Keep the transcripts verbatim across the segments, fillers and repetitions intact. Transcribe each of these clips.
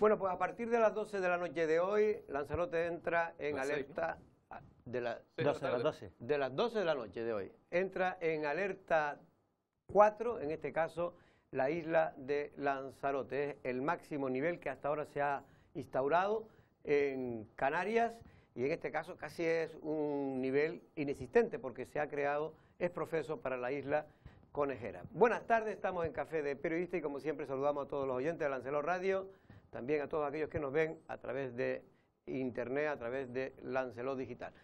Bueno, pues a partir de las doce de la noche de hoy, Lanzarote entra en Las alerta... De, la, doce, de las doce. de las doce de la noche de hoy. Entra en alerta cuatro, en este caso, la isla de Lanzarote. Es el máximo nivel que hasta ahora se ha instaurado en Canarias y en este caso casi es un nivel inexistente porque se ha creado, es profeso para la isla Conejera. Buenas tardes, estamos en Café de Periodista y como siempre saludamos a todos los oyentes de Lancelot Radio, también a todos aquellos que nos ven a través de internet, a través de Lancelot Digital.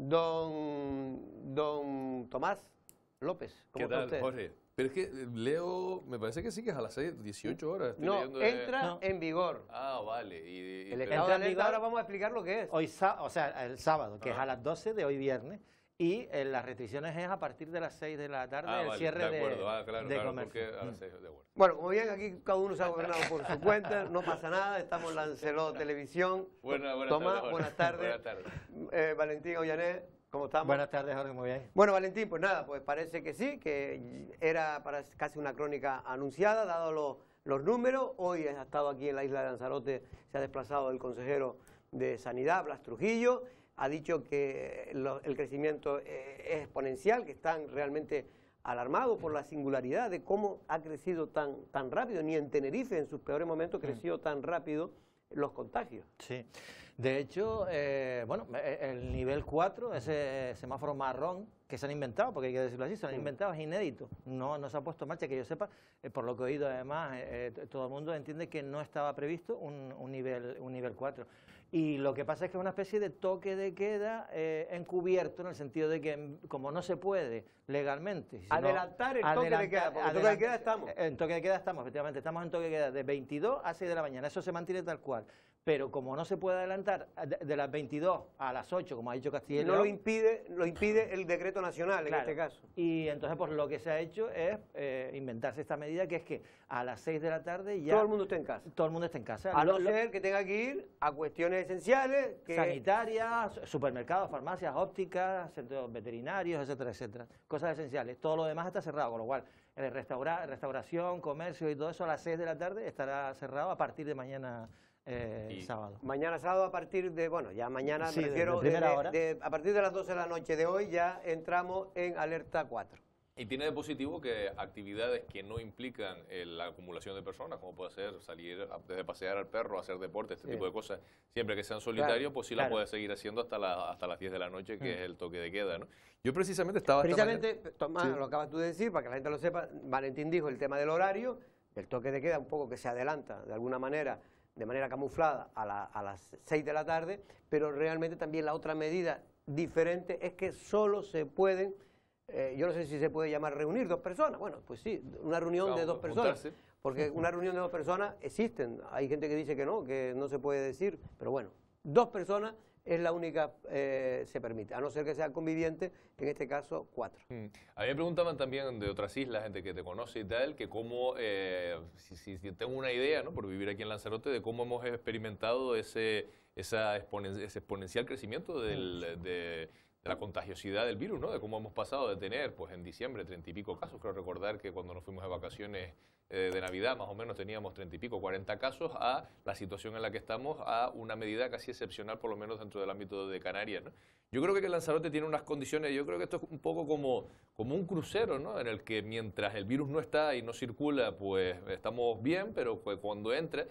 Don, don Tomás López, ¿cómo ¿Qué está tal, usted? Jorge? Pero es que leo, me parece que sí que es a las seis, dieciocho horas. Estoy No, leyendo de- entra No. en vigor. Ah, vale. Y, y- El pero- estado de Entra en alerta, vigor. ahora vamos a explicar lo que es. Hoy, sá- o sea, el sábado, que es Ah. a las doce de hoy viernes, y eh, las restricciones es a partir de las seis de la tarde, ah, el vale, cierre de acuerdo. de, ah, claro, de claro, comercio. porque a las Mm. seis, de acuerdo. Bueno, como bien aquí cada uno se ha gobernado por su cuenta, no pasa nada, estamos en Lancelot Televisión. Buena- buenas Tomás, tardes, Jorge. buenas tardes. Buenas tardes. Eh, Valentín Ollané, ¿cómo estamos? Buenas tardes, Jorge, muy bien. Bueno, Valentín, pues nada, pues parece que sí, que era para casi una crónica anunciada, dado lo- los números. Hoy ha estado aquí en la isla de Lanzarote, se ha desplazado el consejero de Sanidad, Blas Trujillo, ha dicho que lo- el crecimiento eh, es exponencial, que están realmente alarmados por la singularidad de cómo ha crecido tan, tan rápido. Ni en Tenerife, en sus peores momentos, creció tan rápido los contagios. Sí. De hecho, eh, bueno, eh, el nivel cuatro, ese semáforo marrón que se han inventado, porque hay que decirlo así, se lo han Sí. inventado, es inédito. No, no se ha puesto en marcha, que yo sepa, eh, por lo que he oído además, eh, eh, todo el mundo entiende que no estaba previsto un, un nivel un nivel cuatro. Y lo que pasa es que es una especie de toque de queda eh, encubierto, en el sentido de que mm, como no se puede legalmente... sino Adelantar el toque de queda, porque en toque de queda estamos. En toque de queda estamos, efectivamente, estamos en toque de queda de veintidós a seis de la mañana, eso se mantiene tal cual. Pero como no se puede adelantar de, de las veintidós a las ocho, como ha dicho Castilla y No León, lo impide, lo impide el decreto nacional claro, en este caso. y entonces pues lo que se ha hecho es eh, inventarse esta medida, que es que a las seis de la tarde ya Todo el mundo está en casa. todo el mundo está en casa. A Lo- no lo- ser que tenga que ir a cuestiones esenciales, que sanitarias, supermercados, farmacias, ópticas, centros veterinarios, etcétera, etcétera. Cosas esenciales. Todo lo demás está cerrado, con lo cual el restaura, restauración, comercio y todo eso a las seis de la tarde estará cerrado a partir de mañana eh, Y- sábado. mañana sábado a partir de, bueno, ya mañana Sí, me de- refiero, de primera de- hora. de- a partir de las doce de la noche de hoy ya entramos en alerta cuatro. Y tiene de positivo que actividades que no implican eh, la acumulación de personas, como puede ser salir a- desde pasear al perro, hacer deporte, este Sí. tipo de cosas, siempre que sean solitarios, Claro, pues sí la claro. puede seguir haciendo hasta, la, hasta las diez de la noche, que Mm. es el toque de queda, ¿no? Yo precisamente estaba... esta Precisamente, mañana- Tomás, Sí. lo acabas tú de decir, para que la gente lo sepa, Valentín dijo el tema del horario, del toque de queda, un poco que se adelanta de alguna manera, de manera camuflada, a, la- a las seis de la tarde, pero realmente también la otra medida diferente es que solo se pueden, eh, yo no sé si se puede llamar reunir dos personas, bueno, pues sí, una reunión de Vamos, dos personas, juntarse. porque una reunión de dos personas existen, hay gente que dice que no, que no se puede decir, pero bueno, dos personas es la única, eh, se permite, a no ser que sea conviviente, en este caso cuatro. Mm. A mí me preguntaban también de otras islas, gente que te conoce y tal, que cómo, eh, si, si- si tengo una idea, ¿no? Por vivir aquí en Lanzarote, de cómo hemos experimentado ese, esa exponen- ese exponencial crecimiento del- de, de la contagiosidad del virus, ¿no? De cómo hemos pasado de tener, pues en diciembre, treinta y pico casos. Creo recordar que cuando nos fuimos de vacaciones eh, de Navidad, más o menos teníamos treinta y pico, cuarenta casos, a la situación en la que estamos, a una medida casi excepcional, por lo menos dentro del ámbito de Canarias, ¿no? Yo creo que Lanzarote tiene unas condiciones, yo creo que esto es un poco como, como un crucero, ¿no? En el que mientras el virus no está y no circula, pues estamos bien, pero pues cuando entra,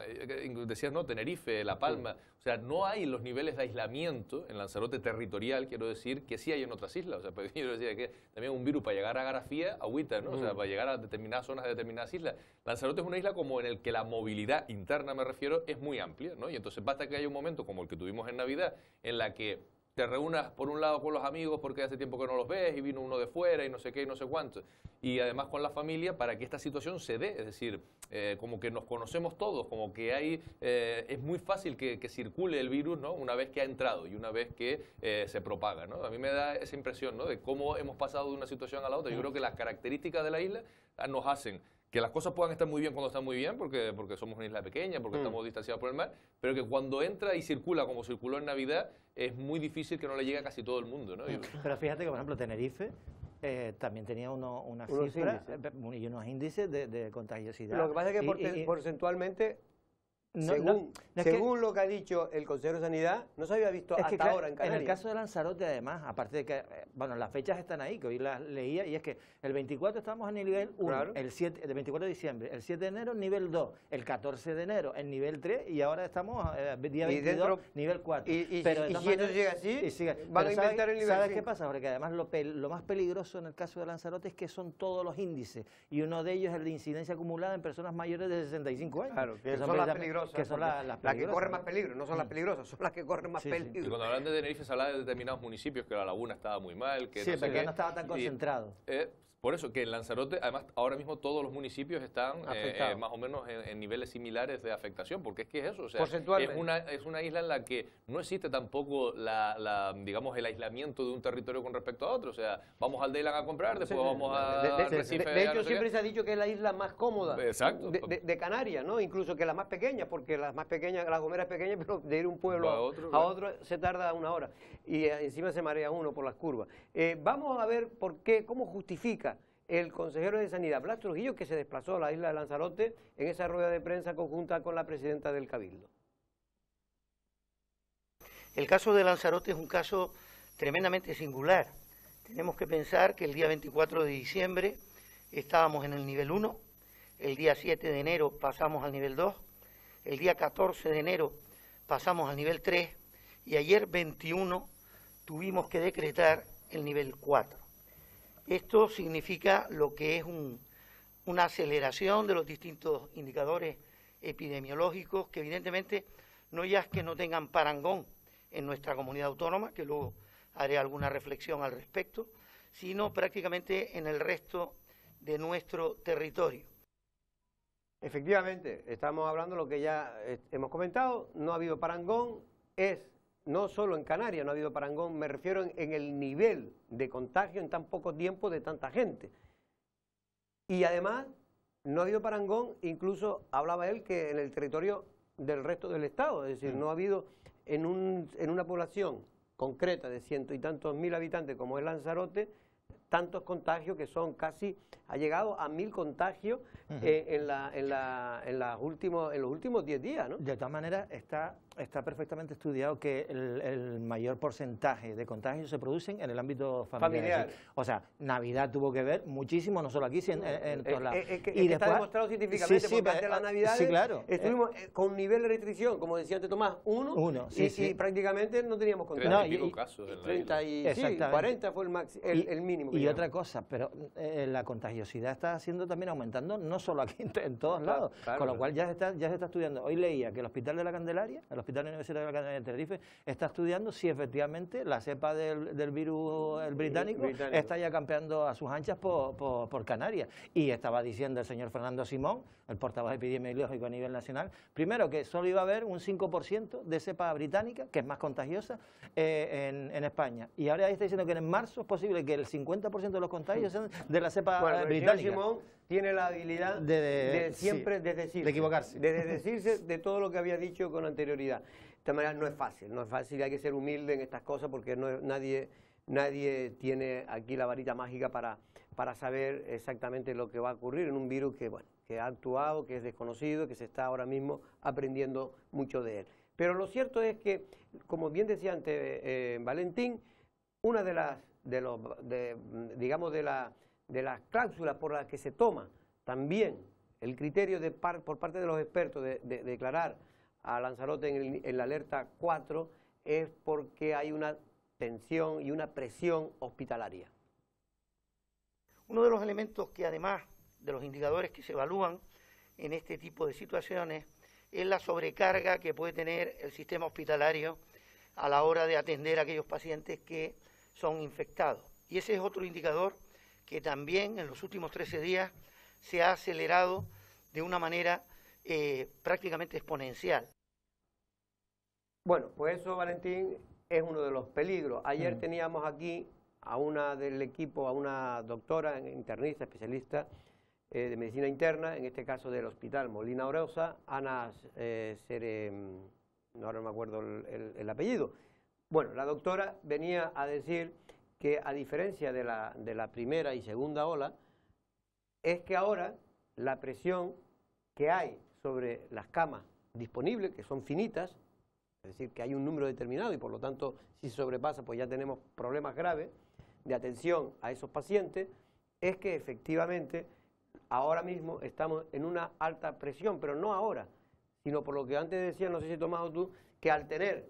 eh, decías, ¿no? Tenerife, La Palma, o sea, no hay los niveles de aislamiento en Lanzarote territorial, quiero decir, que sí hay en otras islas. O sea, pues, yo decía que también un virus para llegar a Garafía, agüita, ¿no? O sea, para llegar a determinadas zonas de determinadas islas. Lanzarote es una isla como en el que la movilidad interna, me refiero, es muy amplia, ¿no? Y entonces basta que haya un momento como el que tuvimos en Navidad, en la que te reúnas por un lado con los amigos porque hace tiempo que no los ves y vino uno de fuera y no sé qué y no sé cuánto, y además con la familia para que esta situación se dé, es decir, eh, como que nos conocemos todos, como que hay, eh, es muy fácil que, que circule el virus, ¿no? Una vez que ha entrado y una vez que eh, se propaga, ¿no? A mí me da esa impresión, ¿no? De cómo hemos pasado de una situación a la otra. Yo creo que las características de la isla nos hacen que las cosas puedan estar muy bien cuando están muy bien, porque, porque somos una isla pequeña, porque Mm. estamos distanciados por el mar, pero que cuando entra y circula como circuló en Navidad, es muy difícil que no le llegue a casi todo el mundo, ¿no? Y- Pero fíjate que, por ejemplo, Tenerife eh, también tenía uno, unas Unos cifras índices. eh, y unos índices de, de contagiosidad. Lo que pasa es que Y- porte- y- y- porcentualmente No, según no, no es según que, lo que ha dicho el consejero de Sanidad, no se había visto es hasta que, claro, ahora en Canarias. En el caso de Lanzarote, además, aparte de que, eh, bueno, las fechas están ahí, que hoy las leía, y es que el veinticuatro estamos en el nivel uno, Claro. el, siete, el veinticuatro de diciembre, el siete de enero nivel dos, el catorce de enero en nivel tres, y ahora estamos eh, día Y veintidós, dentro- nivel cuatro. Y, y, Pero de y todas si esto maneras- llega así, y sigue. van Pero a ¿sabes- inventar el nivel ¿Sabes cinco. qué pasa? Porque además lo, pel- lo más peligroso en el caso de Lanzarote es que son todos los índices, y uno de ellos es el de incidencia acumulada en personas mayores de sesenta y cinco años. Claro, que, que son, las precisamente- peligrosas. Que son porque las, las las que peligrosas, corren ¿no? más peligro, no son las Mm. peligrosas, son las que corren más Sí, sí. Y peligro. cuando hablan de Tenerife se habla de determinados municipios, que la laguna estaba muy mal, que Sí, no sé porque qué. no estaba tan Y, concentrado. eh, por eso, que en Lanzarote, además, ahora mismo todos los municipios están eh, Afectados. eh, más o menos en, en niveles similares de afectación, porque es que es eso, o sea, Porcentualmente. es una, es una isla en la que no existe tampoco la, la, digamos, el aislamiento de un territorio con respecto a otro, o sea, vamos al Dayland a comprar, después Sí, vamos a de, de- de- Arrecife, de a hecho, no sé siempre qué. se ha dicho que es la isla más cómoda Exacto. de, de- de Canarias, ¿no? Incluso que la más pequeña, porque las más pequeñas, La Gomera es pequeña, pero de ir un pueblo Va a a otro, otro, a claro. otro se tarda una hora. Y eh, encima se marea uno por las curvas. Eh, vamos a ver por qué, cómo justifica el consejero de Sanidad, Blas Trujillo, que se desplazó a la isla de Lanzarote en esa rueda de prensa conjunta con la presidenta del Cabildo. El caso de Lanzarote es un caso tremendamente singular. Tenemos que pensar que el día veinticuatro de diciembre estábamos en el nivel uno, el día siete de enero pasamos al nivel dos, el día catorce de enero pasamos al nivel tres y ayer veintiuno tuvimos que decretar el nivel cuatro. Esto significa lo que es un, una aceleración de los distintos indicadores epidemiológicos que evidentemente no ya es que no tengan parangón en nuestra comunidad autónoma, que luego haré alguna reflexión al respecto, sino prácticamente en el resto de nuestro territorio. Efectivamente, estamos hablando de lo que ya eh, hemos comentado, no ha habido parangón, es no solo en Canarias no ha habido parangón, me refiero en, en el nivel de contagio en tan poco tiempo de tanta gente. Y además, no ha habido parangón, incluso hablaba él que en el territorio del resto del Estado, es decir, no ha habido en, un, en una población concreta de ciento y tantos mil habitantes como es Lanzarote, tantos contagios que son casi, ha llegado a mil contagios Ujú. eh, en, la, en, la, en, las últimos, en los últimos diez días, ¿no? De todas maneras, está, está perfectamente estudiado que el, el mayor porcentaje de contagios se producen en el ámbito familiar. Familiar. Es decir, o sea, Navidad tuvo que ver muchísimo, no solo aquí, sino en, en todos Es- lados. es- es que- Y es que está después- demostrado científicamente, Sí, sí, porque pero- antes de las ah, Navidades sí, claro. estuvimos eh, con un nivel de restricción, como decía antes Tomás, uno, Uno, y, sí, sí. y prácticamente no teníamos Treinta contagio. No, y pico y- casos en la treinta isla. y sí, Exactamente. cuarenta fue el, maxi- el, Y- el mínimo. que Y llegamos. otra cosa, pero eh, la contagiosidad está haciendo también aumentando, no solo aquí, en, en todos Claro, lados, claro, con lo claro. cual ya se, está, ya se está estudiando. Hoy leía que el Hospital de la Candelaria, el Hospital Universitario de la Candelaria de Tenerife, está estudiando si efectivamente la cepa del, del virus el británico, británico. está ya campeando a sus anchas por, por, por Canarias. Y estaba diciendo el señor Fernando Simón, el portavoz epidemiológico a nivel nacional, primero que solo iba a haber un cinco por ciento de cepa británica, que es más contagiosa, eh, en, en España. Y ahora está diciendo que en marzo es posible que el cincuenta por ciento de los contagios sean de la cepa Bueno, eh, el señor británica. Simón tiene la habilidad De- de, de- siempre sí, desdecirse. de equivocarse. De desdecirse de todo lo que había dicho con anterioridad. De esta manera no es fácil, no es fácil, hay que ser humilde en estas cosas porque no, nadie, nadie tiene aquí la varita mágica para, para saber exactamente lo que va a ocurrir en un virus que, bueno, que ha actuado, que es desconocido, que se está ahora mismo aprendiendo mucho de él. Pero lo cierto es que, como bien decía antes eh, Valentín, una de las, de los, de, digamos, de, la, de las cláusulas por las que se toma también el criterio de par, por parte de los expertos de, de, de declarar a Lanzarote en, el, en la alerta cuatro es porque hay una tensión y una presión hospitalaria. Uno de los elementos que además de los indicadores que se evalúan en este tipo de situaciones es la sobrecarga que puede tener el sistema hospitalario a la hora de atender a aquellos pacientes que son infectados. Y ese es otro indicador que también en los últimos trece días se ha acelerado de una manera eh, prácticamente exponencial. Bueno, pues eso, Valentín, es uno de los peligros. Ayer Mm. teníamos aquí a una del equipo, a una doctora internista, especialista eh, de medicina interna, en este caso del Hospital Molina Orosa, Ana eh, Cere, no, ahora no me acuerdo el, el, el apellido. Bueno, la doctora venía a decir que a diferencia de la, de la primera y segunda ola, es que ahora la presión que hay sobre las camas disponibles, que son finitas, es decir, que hay un número determinado y por lo tanto, si se sobrepasa, pues ya tenemos problemas graves de atención a esos pacientes, es que efectivamente ahora mismo estamos en una alta presión, pero no ahora, sino por lo que antes decía, no sé si Tomás o tú, que al tener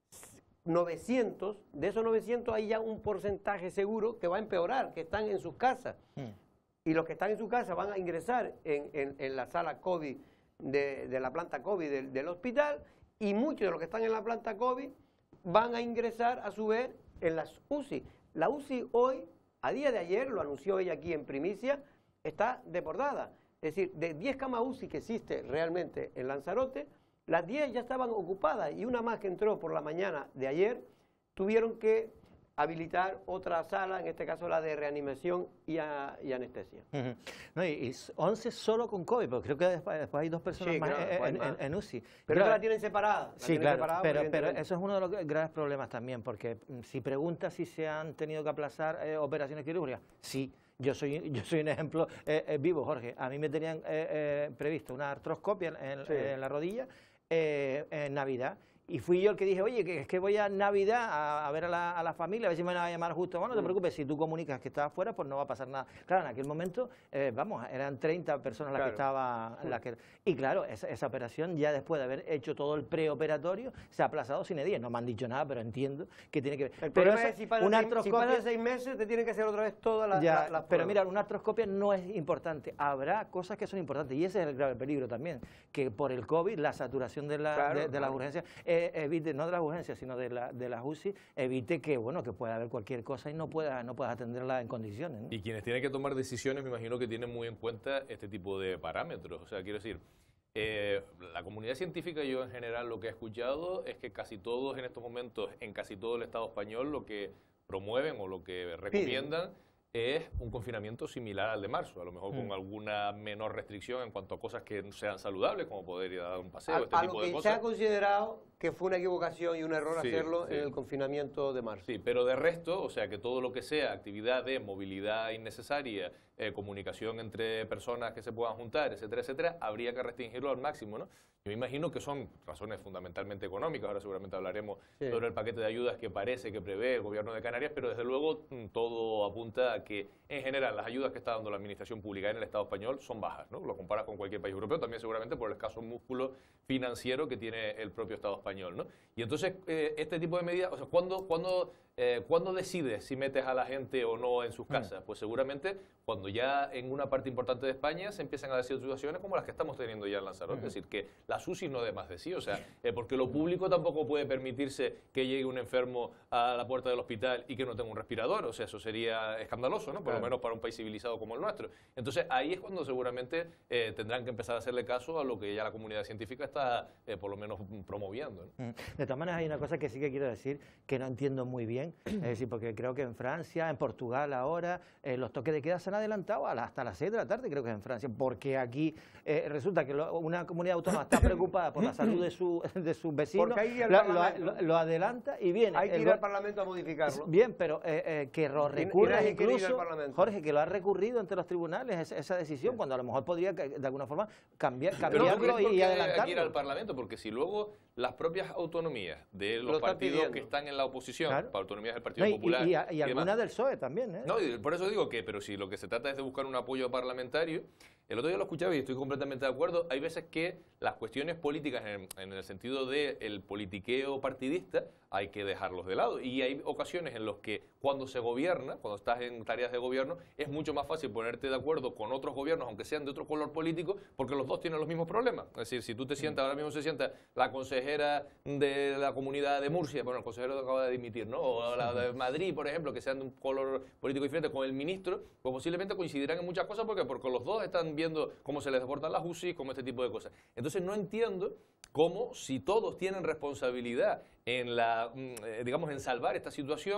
novecientos, de esos novecientos hay ya un porcentaje seguro que va a empeorar, que están en sus casas. Mm. Y los que están en su casa van a ingresar en, en, en la sala COVID, de, de la planta COVID del, del hospital, y muchos de los que están en la planta COVID van a ingresar a su vez en las U C I. La U C I hoy, a día de ayer, lo anunció ella aquí en primicia, está desbordada. Es decir, de diez camas U C I que existe realmente en Lanzarote, las diez ya estaban ocupadas y una más que entró por la mañana de ayer, tuvieron que habilitar otra sala, en este caso la de reanimación y, a, y anestesia. Uh-huh. No, y, y once solo con COVID, porque creo que después, después hay dos personas sí, más, claro, en, más en, en U C I. Pero claro, la tienen separada. La sí, tienen claro, separada pero, pero eso es uno de los graves problemas también, porque si preguntas si se han tenido que aplazar eh, operaciones quirúrgicas, sí. Yo soy, yo soy un ejemplo eh, eh, vivo, Jorge. A mí me tenían eh, eh, previsto una artroscopia en, sí. en la rodilla eh, en Navidad. Y fui yo el que dije, oye, que es que voy a Navidad a, a ver a la, a la familia, a ver si me van a llamar justo. Bueno, no te preocupes, si tú comunicas que estás afuera, pues no va a pasar nada. Claro, en aquel momento, eh, vamos, eran treinta personas las claro. que estaban... Las que, y claro, esa, esa operación, ya después de haber hecho todo el preoperatorio, se ha aplazado sin edad. No me han dicho nada, pero entiendo que tiene que ver. El pero problema esa, es si pasan, una seis, artroscopia, si pasan seis meses, te tienen que hacer otra vez todas las la, la Pero mira, una artroscopia no es importante. Habrá cosas que son importantes, y ese es el grave peligro también, que por el COVID, la saturación de, la, claro, de, de claro. las urgencias eh, evite, no de las urgencias, sino de, la, de las U C I, evite que, bueno, que pueda haber cualquier cosa y no puedas no pueda atenderla en condiciones, ¿no? Y quienes tienen que tomar decisiones, me imagino que tienen muy en cuenta este tipo de parámetros. O sea, quiero decir, eh, la comunidad científica, yo en general lo que he escuchado es que casi todos en estos momentos, en casi todo el Estado español, lo que promueven o lo que recomiendan es un confinamiento similar al de marzo, a lo mejor mm. con alguna menor restricción en cuanto a cosas que sean saludables, como poder ir a dar un paseo, a, este a tipo lo de que cosas. Se ha considerado que fue una equivocación y un error sí, hacerlo sí. en el confinamiento de marzo. Sí, pero de resto, o sea, que todo lo que sea actividad de movilidad innecesaria, eh, comunicación entre personas que se puedan juntar, etcétera, etcétera, habría que restringirlo al máximo, ¿no? Yo me imagino que son razones fundamentalmente económicas, ahora seguramente hablaremos sí. sobre el paquete de ayudas que parece que prevé el gobierno de Canarias, pero desde luego todo apunta a que en general las ayudas que está dando la administración pública en el Estado español son bajas, ¿no? Lo comparas con cualquier país europeo, también seguramente por el escaso músculo financiero que tiene el propio Estado español, ¿no? Y entonces eh, este tipo de medidas, o sea, ¿cuándo, cuándo, eh, ¿cuándo decides si metes a la gente o no en sus casas? Pues seguramente cuando ya en una parte importante de España se empiezan a decir situaciones como las que estamos teniendo ya en Lanzarote, uh-huh. es decir, que las U C I no de más de sí, o sea, eh, porque lo público tampoco puede permitirse que llegue un enfermo a la puerta del hospital y que no tenga un respirador, o sea, eso sería escandaloso, ¿no? Por claro. lo menos para un país civilizado como el nuestro. Entonces ahí es cuando seguramente eh, tendrán que empezar a hacerle caso a lo que ya la comunidad científica está eh, por lo menos promoviendo, ¿no? De todas maneras hay una cosa que sí que quiero decir que no entiendo muy bien, es decir, porque creo que en Francia, en Portugal ahora, eh, los toques de queda se han adelantado a la, hasta las seis de la tarde, creo que es en Francia, porque aquí eh, resulta que lo, una comunidad autónoma está preocupada por la salud de, su, de sus vecinos, lo, lo, lo adelanta y viene. Hay que ir al Parlamento a modificarlo. Bien, pero eh, eh, que lo recurra incluso, Jorge, que lo ha recurrido ante los tribunales esa, esa decisión, sí. cuando a lo mejor podría de alguna forma cambiar, cambiarlo y, y adelantarlo. Hay que ir al Parlamento, porque si luego las propias autonomías de los partidos que están en la oposición, claro. autonomías del Partido no, y, Popular... Y, y, y, y alguna del P S O E también, ¿eh? No, y por eso digo que, pero si lo que se trata es de buscar un apoyo parlamentario, el otro día lo escuchaba y estoy completamente de acuerdo, hay veces que las cuestiones políticas en, en el sentido del politiqueo partidista hay que dejarlos de lado, y hay ocasiones en las que cuando se gobierna, cuando estás en tareas de gobierno, es mucho más fácil ponerte de acuerdo con otros gobiernos, aunque sean de otro color político, porque los dos tienen los mismos problemas. Es decir, si tú te sientas, ahora mismo se sienta la consejera de la comunidad de Murcia, bueno, el consejero acaba de dimitir, ¿no? O la de Madrid, por ejemplo, que sean de un color político diferente, con el ministro, pues posiblemente coincidirán en muchas cosas, porque, porque los dos están viendo cómo se les deportan las U C I, como este tipo de cosas. Entonces no entiendo cómo, si todos tienen responsabilidad en la, digamos, en salvar esta situación,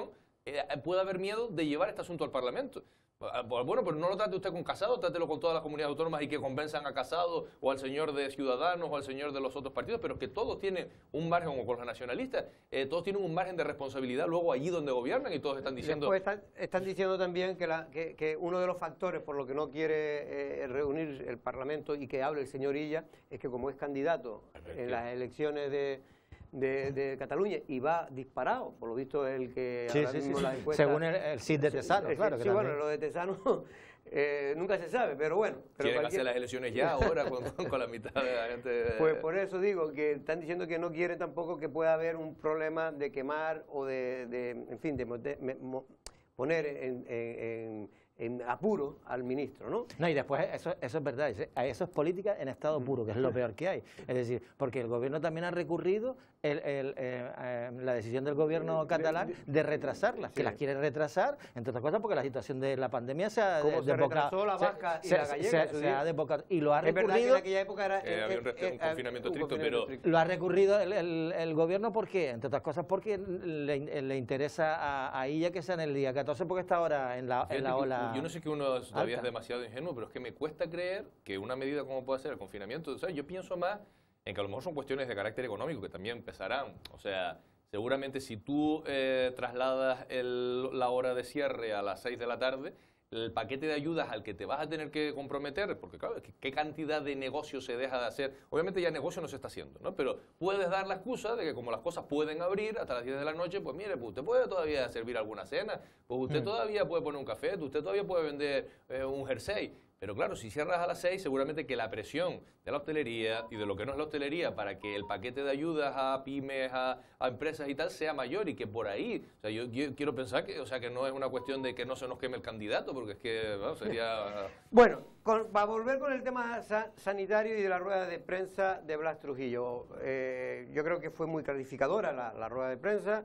eh, puede haber miedo de llevar este asunto al Parlamento. Bueno, pero no lo trate usted con Casado, trátelo con todas las comunidades autónomas y que convenzan a Casado o al señor de Ciudadanos o al señor de los otros partidos, pero que todos tienen un margen, como con los nacionalistas, eh, todos tienen un margen de responsabilidad luego allí donde gobiernan y todos están diciendo... Después están, están diciendo también que, la, que, que uno de los factores por lo que no quiere eh, reunir el Parlamento y que hable el señor Illa es que como es candidato en las elecciones de... De, de Cataluña y va disparado, por lo visto el que sí, ahora sí, mismo sí, las sí. encuestas, según el, el C I D de Tesano, el, claro. Sí, que bueno, también. lo de Tesano eh, nunca se sabe, pero bueno. Pero Quieren cualquier... hacer las elecciones ya, ahora, con, con la mitad de la gente... Pues por eso digo que están diciendo que no quieren tampoco que pueda haber un problema de quemar o de, de en fin, de, de, de poner en, en, en en apuro al ministro, ¿no? No, y después eso, eso es verdad, eso es política en estado puro, que es lo peor que hay. Es decir, porque el gobierno también ha recurrido el, el, eh, eh, la decisión del gobierno catalán de retrasarlas, sí. que las quiere retrasar, entre otras cosas porque la situación de la pandemia se ha Como se retrasó la vasca y se, la gallega. Se, se ha desbocado, y lo ha es recurrido... verdad que en aquella época era... Eh, había un, un confinamiento estricto, pero... Lo ha recurrido el, el, el gobierno, ¿por qué? Entre otras cosas porque le, le interesa a, a ella que sea en el día catorce, porque está ahora en la, en la ola... Yo no sé que uno todavía alta. es demasiado ingenuo, pero es que me cuesta creer que una medida como puede ser el confinamiento, o sea, yo pienso más en que a lo mejor son cuestiones de carácter económico que también empezarán, o sea, seguramente si tú eh, trasladas el, la hora de cierre a las seis de la tarde, el paquete de ayudas al que te vas a tener que comprometer, porque claro, ¿qué cantidad de negocio se deja de hacer? Obviamente ya negocio no se está haciendo, ¿no? Pero puedes dar la excusa de que como las cosas pueden abrir hasta las diez de la noche, pues mire, pues usted puede todavía servir alguna cena, pues usted mm. todavía puede poner un café, usted todavía puede vender eh, un jersey. Pero claro, si cierras a las seis, seguramente que la presión de la hostelería y de lo que no es la hostelería para que el paquete de ayudas a pymes, a, a empresas y tal sea mayor y que por ahí, o sea, yo, yo quiero pensar que, o sea, que no es una cuestión de que no se nos queme el candidato, porque es que ¿no? sería... Bueno, con, para volver con el tema sa sanitario y de la rueda de prensa de Blas Trujillo, eh, yo creo que fue muy clarificadora la, la rueda de prensa,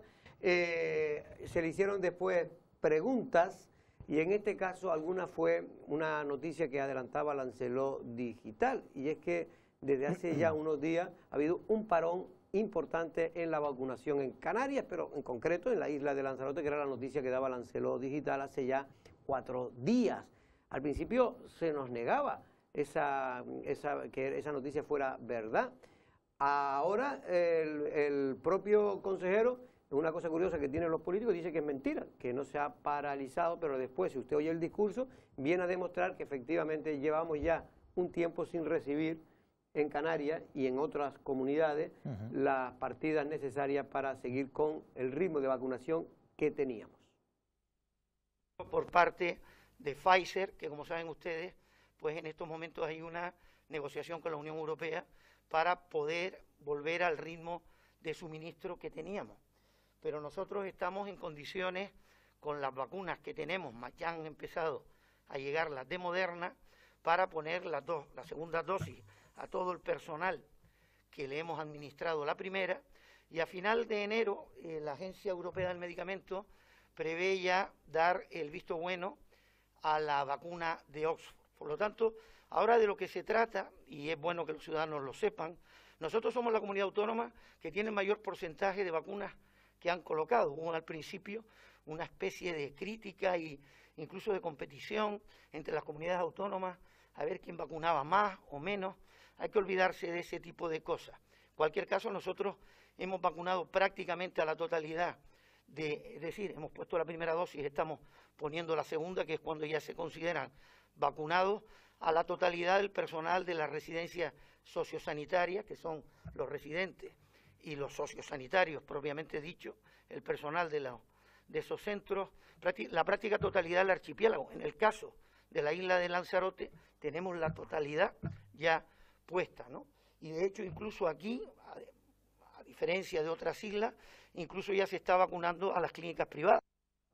eh, se le hicieron después preguntas. Y en este caso alguna fue una noticia que adelantaba Lancelot Digital, y es que desde hace ya unos días ha habido un parón importante en la vacunación en Canarias, pero en concreto en la isla de Lanzarote, que era la noticia que daba Lancelot Digital hace ya cuatro días. Al principio se nos negaba esa, esa, que esa noticia fuera verdad. Ahora el, el propio consejero... Una cosa curiosa que tienen los políticos, dice que es mentira, que no se ha paralizado, pero después, si usted oye el discurso, viene a demostrar que efectivamente llevamos ya un tiempo sin recibir en Canarias y en otras comunidades uh-huh. las partidas necesarias para seguir con el ritmo de vacunación que teníamos. Por parte de Pfizer, que como saben ustedes, pues en estos momentos hay una negociación con la Unión Europea para poder volver al ritmo de suministro que teníamos. Pero nosotros estamos en condiciones, con las vacunas que tenemos, más ya han empezado a llegar las de Moderna, para poner las dos, la segunda dosis a todo el personal que le hemos administrado la primera, y a final de enero eh, la Agencia Europea del Medicamento prevé ya dar el visto bueno a la vacuna de Oxford. Por lo tanto, ahora de lo que se trata, y es bueno que los ciudadanos lo sepan, nosotros somos la comunidad autónoma que tiene el mayor porcentaje de vacunas que han colocado. Hubo al principio una especie de crítica e incluso de competición entre las comunidades autónomas a ver quién vacunaba más o menos. Hay que olvidarse de ese tipo de cosas. En cualquier caso, nosotros hemos vacunado prácticamente a la totalidad, de, es decir, hemos puesto la primera dosis, estamos poniendo la segunda, que es cuando ya se consideran vacunados, a la totalidad del personal de las residencias sociosanitarias, que son los residentes y los sociosanitarios, propiamente dicho, el personal de, la, de esos centros, la práctica totalidad del archipiélago. En el caso de la isla de Lanzarote, tenemos la totalidad ya puesta, ¿no? Y de hecho, incluso aquí, a, a diferencia de otras islas, incluso ya se está vacunando a las clínicas privadas.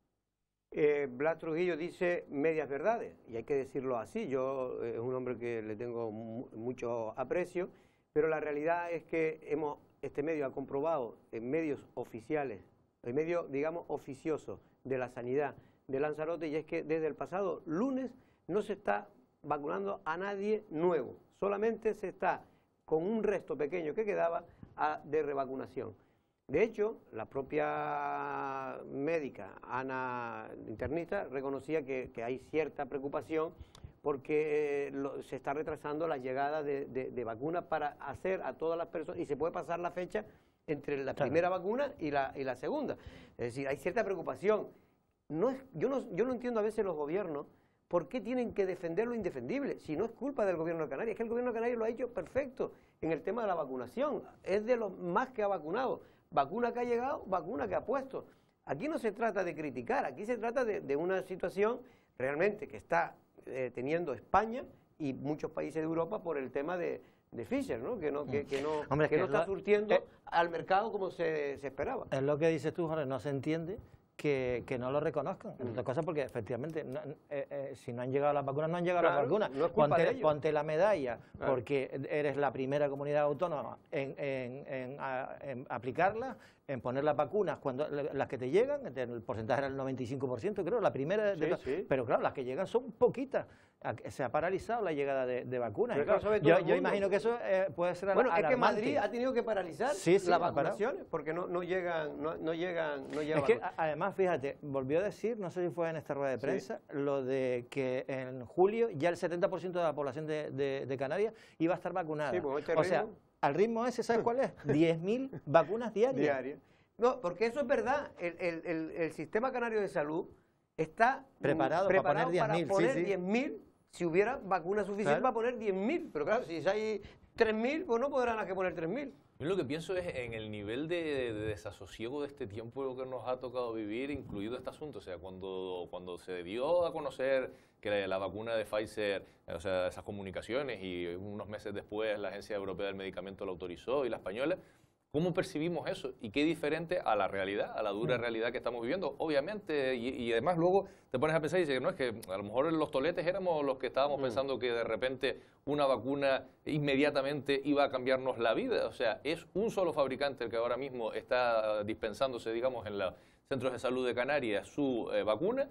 Eh, Blas Trujillo dice medias verdades, y hay que decirlo así. Yo eh, es un hombre que le tengo mu mucho aprecio, pero la realidad es que hemos este medio ha comprobado en medios oficiales, en medios, digamos, oficiosos de la sanidad de Lanzarote, y es que desde el pasado lunes no se está vacunando a nadie nuevo, solamente se está con un resto pequeño que quedaba a, de revacunación. De hecho, la propia médica, Ana, internista, reconocía que, que hay cierta preocupación porque eh, lo, se está retrasando la llegada de, de, de vacunas para hacer a todas las personas, y se puede pasar la fecha entre la Claro. primera vacuna y la, y la segunda. Es decir, hay cierta preocupación. No es, yo, no, yo no entiendo a veces los gobiernos por qué tienen que defender lo indefendible, si no es culpa del gobierno de Canarias, es que el gobierno de Canarias lo ha hecho perfecto en el tema de la vacunación, es de los más que ha vacunado, vacuna que ha llegado, vacuna que ha puesto. Aquí no se trata de criticar, aquí se trata de, de una situación realmente que está eh, teniendo España y muchos países de Europa por el tema de, de Pfizer, ¿no? Que no, que, que no, Hombre, que que no está lo- surtiendo eh, al mercado como se, se esperaba. Es lo que dices tú, Jorge, no se entiende que, que no lo reconozcan. Mm. Entre otras cosas porque efectivamente no- eh, eh, si no han llegado las vacunas, no han llegado Claro, las vacunas. no es culpa ponte, de ellos. ponte la medalla Claro. porque eres la primera comunidad autónoma en, en- en, a- en aplicarlas, en poner las vacunas cuando las que te llegan, el porcentaje era el noventa y cinco por ciento, creo, la primera, de Sí, todas. sí. Pero claro, las que llegan son poquitas. Se ha paralizado la llegada de, de vacunas. Pero Y claro, eso sabe todo yo, el yo mundo. imagino que eso eh, puede ser Bueno, es que alarmante. Madrid ha tenido que paralizar Sí, sí, las ha parado. vacunaciones porque no, no llegan, no, no llegan, no llegan Es que vacunas. a- además, fíjate, volvió a decir, no sé si fue en esta rueda de Sí. prensa, lo de que en julio ya el setenta por ciento de la población de, de- de Canarias iba a estar vacunada. Sí, pues, este o sea, ritmo. al ritmo ese, ¿sabes cuál es? diez mil vacunas diarias. Diaria. No, porque eso es verdad. El, el- el- el sistema canario de salud está mm, Preparado para poner diez mil, sí, poner sí. diez mil, si hubiera vacuna suficiente Claro. para poner diez mil. Pero claro, si hay tres mil, pues no podrán que poner tres mil. Yo lo que pienso es en el nivel de, de desasosiego de este tiempo que nos ha tocado vivir, incluido este asunto. O sea, cuando, cuando se dio a conocer que la, la vacuna de Pfizer, o sea, esas comunicaciones, y unos meses después la Agencia Europea del Medicamento la autorizó y la española, ¿cómo percibimos eso? Y qué diferente a la realidad, a la dura realidad que estamos viviendo, obviamente, y, y además luego te pones a pensar y dices, no, es que a lo mejor los toletes éramos los que estábamos pensando que de repente una vacuna inmediatamente iba a cambiarnos la vida. O sea, es un solo fabricante el que ahora mismo está dispensándose, digamos, en los centros de salud de Canarias su eh, vacuna.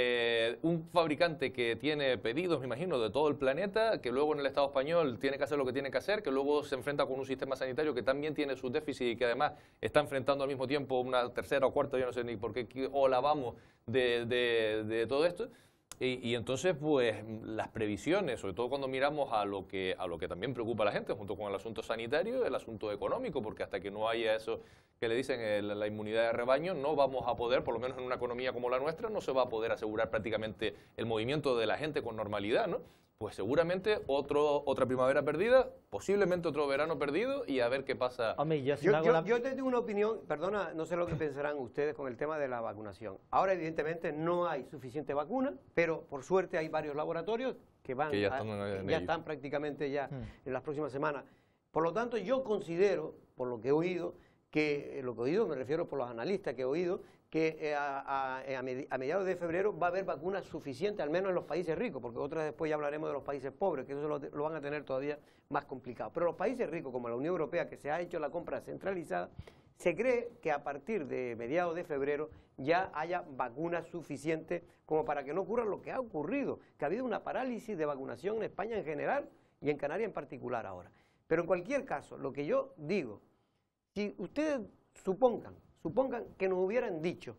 Eh, un fabricante que tiene pedidos, me imagino, de todo el planeta, que luego en el Estado español tiene que hacer lo que tiene que hacer, que luego se enfrenta con un sistema sanitario que también tiene sus déficits y que además está enfrentando al mismo tiempo una tercera o cuarta, yo no sé ni por qué ola vamos de, de, de todo esto. Y, y entonces, pues, las previsiones, sobre todo cuando miramos a lo que a lo que también preocupa a la gente, junto con el asunto sanitario, el asunto económico, porque hasta que no haya eso que le dicen el, la inmunidad de rebaño, no vamos a poder, por lo menos en una economía como la nuestra, no se va a poder asegurar prácticamente el movimiento de la gente con normalidad, ¿no? Pues seguramente otro, otra primavera perdida, posiblemente otro verano perdido, y a ver qué pasa. Hombre, yo, si Yo, no hago yo, la- yo te tengo una opinión, perdona, no sé lo que pensarán ustedes con el tema de la vacunación. Ahora, evidentemente, no hay suficiente vacuna, pero por suerte hay varios laboratorios que van Que ya a- están en que ello. ya están prácticamente ya Hmm. en las próximas semanas. Por lo tanto, yo considero, por lo que he oído, que eh, lo que he oído, me refiero por los analistas que he oído, que eh, a, a- a medi- a mediados de febrero va a haber vacunas suficientes, al menos en los países ricos, porque otras después ya hablaremos de los países pobres, que eso lo, lo van a tener todavía más complicado. Pero los países ricos, como la Unión Europea, que se ha hecho la compra centralizada, se cree que a partir de mediados de febrero ya haya vacunas suficientes como para que no ocurra lo que ha ocurrido, que ha habido una parálisis de vacunación en España en general y en Canarias en particular ahora. Pero en cualquier caso, lo que yo digo, si ustedes supongan, supongan que nos hubieran dicho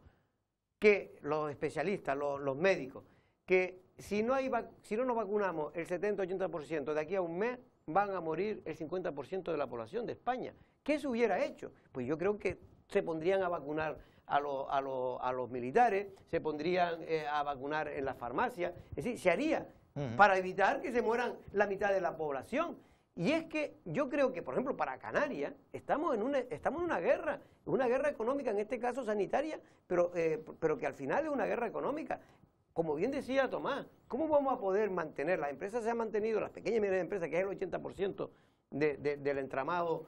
que los especialistas, los, los médicos, que si no, hay vac- si no nos vacunamos el setenta ochenta por ciento de aquí a un mes, van a morir el cincuenta por ciento de la población de España. ¿Qué se hubiera hecho? Pues yo creo que se pondrían a vacunar a, lo- a, lo- a los militares, se pondrían eh, a vacunar en las farmacias, es decir, se haría Ujú. para evitar que se mueran la mitad de la población. Y es que yo creo que, por ejemplo, para Canarias estamos en una, estamos en una guerra, una guerra económica, en este caso sanitaria, pero, eh, pero que al final es una guerra económica. Como bien decía Tomás, ¿cómo vamos a poder mantener? Las empresas se han mantenido, las pequeñas y medianas empresas, que es el ochenta por ciento de, de, del entramado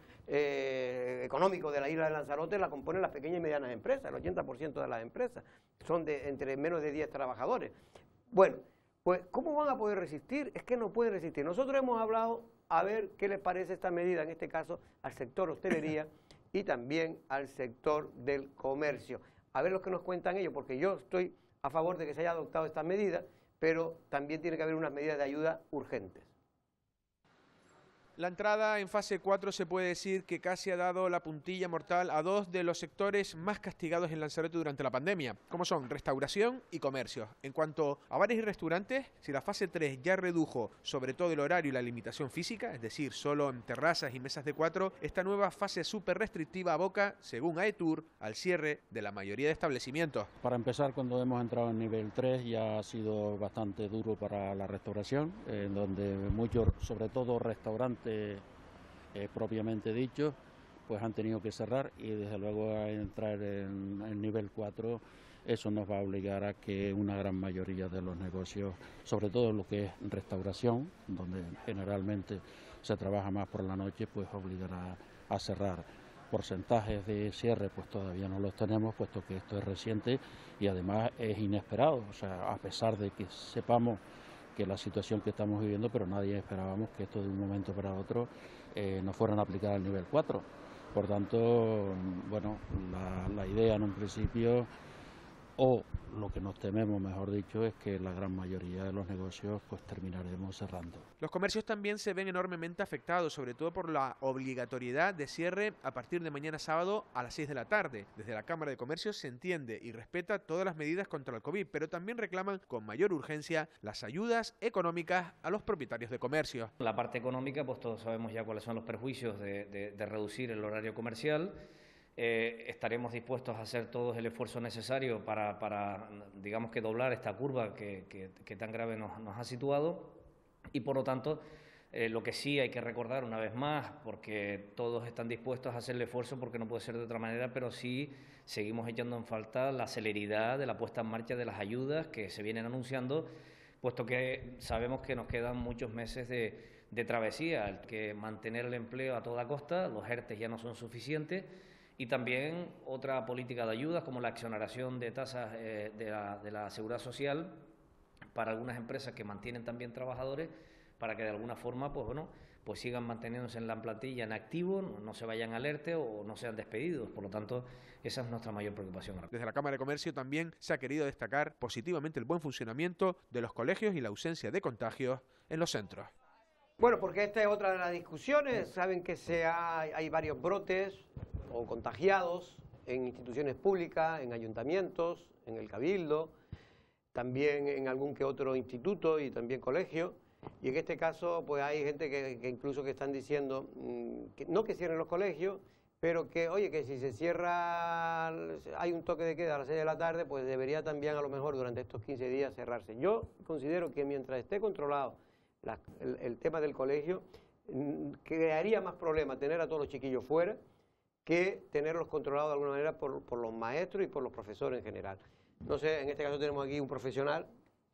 eh, económico de la isla de Lanzarote, la componen las pequeñas y medianas empresas, el ochenta por ciento de las empresas son de entre menos de diez trabajadores. Bueno, pues ¿cómo van a poder resistir? Es que no pueden resistir. Nosotros hemos hablado a ver qué les parece esta medida, en este caso al sector hostelería y también al sector del comercio. A ver lo que nos cuentan ellos, porque yo estoy a favor de que se haya adoptado esta medida, pero también tiene que haber unas medidas de ayuda urgentes. La entrada en fase cuatro se puede decir que casi ha dado la puntilla mortal a dos de los sectores más castigados en Lanzarote durante la pandemia, como son restauración y comercio. En cuanto a bares y restaurantes, si la fase tres ya redujo sobre todo el horario y la limitación física, es decir, solo en terrazas y mesas de cuatro, esta nueva fase súper restrictiva aboca, según AETUR, al cierre de la mayoría de establecimientos. Para empezar, cuando hemos entrado en nivel tres ya ha sido bastante duro para la restauración, en donde muchos, sobre todo restaurantes, Eh, propiamente dicho, pues han tenido que cerrar, y desde luego a entrar en el nivel cuatro eso nos va a obligar a que una gran mayoría de los negocios, sobre todo lo que es restauración, donde generalmente se trabaja más por la noche, pues obligará a cerrar. Porcentajes de cierre pues todavía no los tenemos, puesto que esto es reciente y además es inesperado, o sea, a pesar de que sepamos que la situación que estamos viviendo, pero nadie esperábamos que esto de un momento para otro eh, nos fueran a aplicar al nivel cuatro. Por tanto, bueno, la, la idea en un principio, o lo que nos tememos, mejor dicho, es que la gran mayoría de los negocios pues terminaremos cerrando. Los comercios también se ven enormemente afectados, sobre todo por la obligatoriedad de cierre a partir de mañana sábado a las seis de la tarde. Desde la Cámara de Comercio se entiende y respeta todas las medidas contra el COVID, pero también reclaman con mayor urgencia las ayudas económicas a los propietarios de comercios. La parte económica, pues todos sabemos ya cuáles son los perjuicios de, de, de reducir el horario comercial. Eh, estaremos dispuestos a hacer todo el esfuerzo necesario para, para digamos que doblar esta curva que, que, que tan grave nos, nos ha situado, y por lo tanto eh, lo que sí hay que recordar una vez más, porque todos están dispuestos a hacer el esfuerzo porque no puede ser de otra manera, pero sí seguimos echando en falta la celeridad de la puesta en marcha de las ayudas que se vienen anunciando, puesto que sabemos que nos quedan muchos meses de, de travesía, el que mantener el empleo a toda costa, los ERTE ya no son suficientes. Y también otra política de ayudas como la exoneración de tasas eh, de, la, de la seguridad social para algunas empresas que mantienen también trabajadores, para que de alguna forma pues bueno pues sigan manteniéndose en la plantilla en activo, no, no se vayan al ERTE o no sean despedidos. Por lo tanto, esa es nuestra mayor preocupación. Desde la Cámara de Comercio también se ha querido destacar positivamente el buen funcionamiento de los colegios y la ausencia de contagios en los centros. Bueno, porque esta es otra de las discusiones. Saben que se ha, hay varios brotes o contagiados en instituciones públicas, en ayuntamientos, en el Cabildo, también en algún que otro instituto y también colegio. Y en este caso, pues hay gente que, que incluso que están diciendo, mmm, que no que cierren los colegios, pero que, oye, que si se cierra, hay un toque de queda a las seis de la tarde, pues debería también a lo mejor durante estos quince días cerrarse. Yo considero que mientras esté controlado la, el, el tema del colegio, mmm, crearía más problemas tener a todos los chiquillos fuera que tenerlos controlados de alguna manera por, por los maestros y por los profesores en general. No sé, en este caso tenemos aquí un profesional.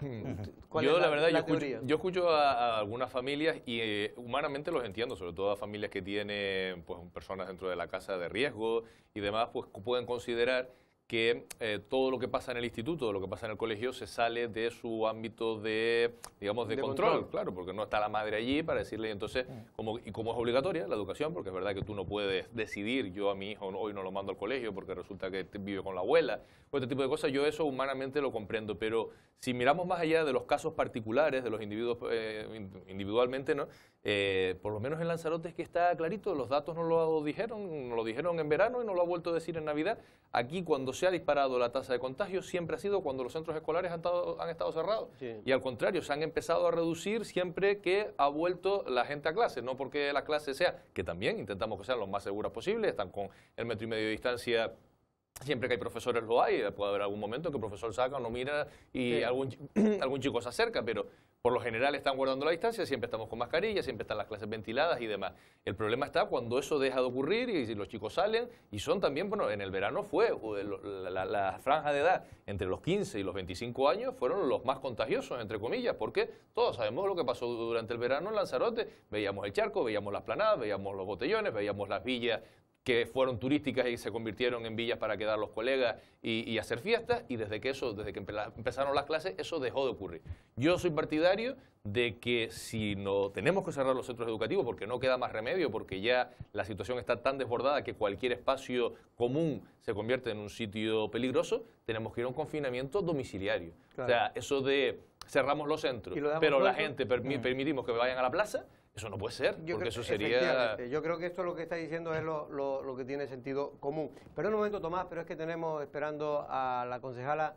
Yo la, la verdad, la yo, escucho, yo escucho a, a algunas familias y eh, humanamente los entiendo, sobre todo a familias que tienen pues, personas dentro de la casa de riesgo y demás, pues pueden considerar que eh, todo lo que pasa en el instituto, lo que pasa en el colegio, se sale de su ámbito de, digamos, de, de control, control, claro, porque no está la madre allí para decirle, entonces, como, y como es obligatoria la educación, porque es verdad que tú no puedes decidir, yo a mi hijo hoy no lo mando al colegio porque resulta que vive con la abuela, o este tipo de cosas, yo eso humanamente lo comprendo, pero si miramos más allá de los casos particulares, de los individuos eh, individualmente, ¿no? Eh, por lo menos en Lanzarote es que está clarito, los datos nos lo dijeron, nos lo dijeron en verano y nos lo ha vuelto a decir en Navidad. Aquí cuando se ha disparado la tasa de contagio siempre ha sido cuando los centros escolares han estado, han estado cerrados. Sí. Y al contrario, se han empezado a reducir siempre que ha vuelto la gente a clase, no porque la clase sea, que también intentamos que sean lo más seguras posible, están con el metro y medio de distancia. Siempre que hay profesores lo hay, puede haber algún momento en que el profesor saca o no mira y sí. algún, algún chico se acerca, pero por lo general están guardando la distancia, siempre estamos con mascarilla, siempre están las clases ventiladas y demás. El problema está cuando eso deja de ocurrir y los chicos salen y son también, bueno, en el verano fue, la, la, la franja de edad entre los quince y los veinticinco años fueron los más contagiosos, entre comillas, porque todos sabemos lo que pasó durante el verano en Lanzarote, veíamos el charco, veíamos las planadas, veíamos los botellones, veíamos las villas que fueron turísticas y se convirtieron en villas para quedar los colegas y, y hacer fiestas, y desde que eso, desde que empezaron las clases, eso dejó de ocurrir. Yo soy partidario de que si no tenemos que cerrar los centros educativos, porque no queda más remedio, porque ya la situación está tan desbordada que cualquier espacio común se convierte en un sitio peligroso, tenemos que ir a un confinamiento domiciliario. Claro. O sea, eso de cerramos los centros, pero la gente permi- permitimos que vayan a la plaza, Eso no puede ser, Yo porque creo, eso sería... Yo creo que esto lo que está diciendo es lo, lo, lo que tiene sentido común. Pero un momento, Tomás, pero es que tenemos esperando a la concejala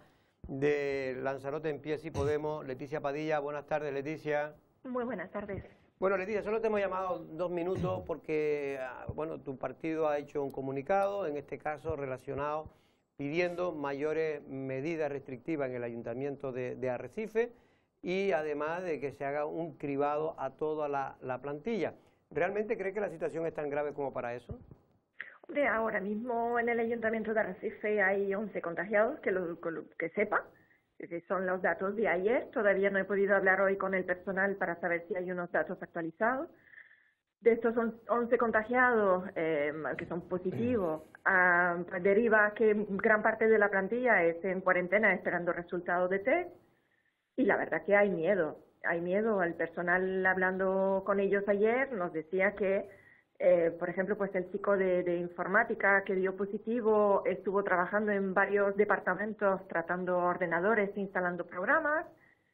de Lanzarote en Pie Si Podemos, Leticia Padilla. Buenas tardes, Leticia. Muy buenas tardes. Bueno, Leticia, solo te hemos llamado dos minutos porque, bueno, tu partido ha hecho un comunicado, en este caso relacionado, pidiendo mayores medidas restrictivas en el Ayuntamiento de, de Arrecife y además de que se haga un cribado a toda la, la plantilla. ¿Realmente cree que la situación es tan grave como para eso? Hombre, ahora mismo en el Ayuntamiento de Arrecife hay once contagiados, que lo, que sepa, que son los datos de ayer. Todavía no he podido hablar hoy con el personal para saber si hay unos datos actualizados. De estos once contagiados, eh, que son positivos, uh, deriva que gran parte de la plantilla es en cuarentena esperando resultados de test. Y la verdad que hay miedo, hay miedo. El personal, hablando con ellos ayer, nos decía que, eh, por ejemplo, pues el chico de, de informática que dio positivo estuvo trabajando en varios departamentos tratando ordenadores, instalando programas,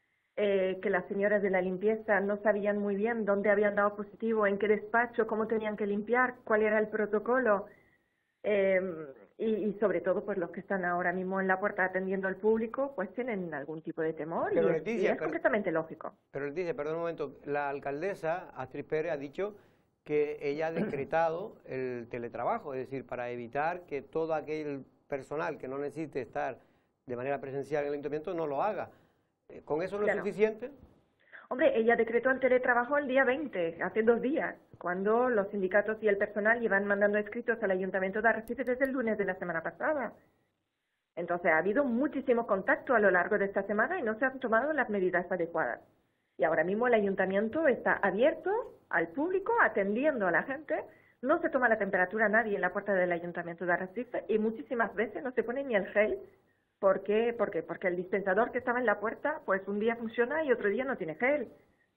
eh, que las señoras de la limpieza no sabían muy bien dónde habían dado positivo, en qué despacho, cómo tenían que limpiar, cuál era el protocolo. Eh, y, y sobre todo, pues los que están ahora mismo en la puerta atendiendo al público, pues tienen algún tipo de temor. Pero y, Leticia, es, y es pero, completamente lógico. Pero Leticia, perdón un momento, la alcaldesa Astrid Pérez ha dicho que ella ha decretado el teletrabajo, es decir, para evitar que todo aquel personal que no necesite estar de manera presencial en el ayuntamiento no lo haga. ¿Con eso no claro. es suficiente? Hombre, ella decretó el teletrabajo el día veinte, hace dos días, cuando los sindicatos y el personal iban mandando escritos al Ayuntamiento de Arrecife desde el lunes de la semana pasada. Entonces ha habido muchísimo contacto a lo largo de esta semana y no se han tomado las medidas adecuadas. Y ahora mismo el Ayuntamiento está abierto al público, atendiendo a la gente. No se toma la temperatura a nadie en la puerta del Ayuntamiento de Arrecife y muchísimas veces no se pone ni el gel. ¿Por qué? Porque, porque el dispensador que estaba en la puerta, pues un día funciona y otro día no tiene gel.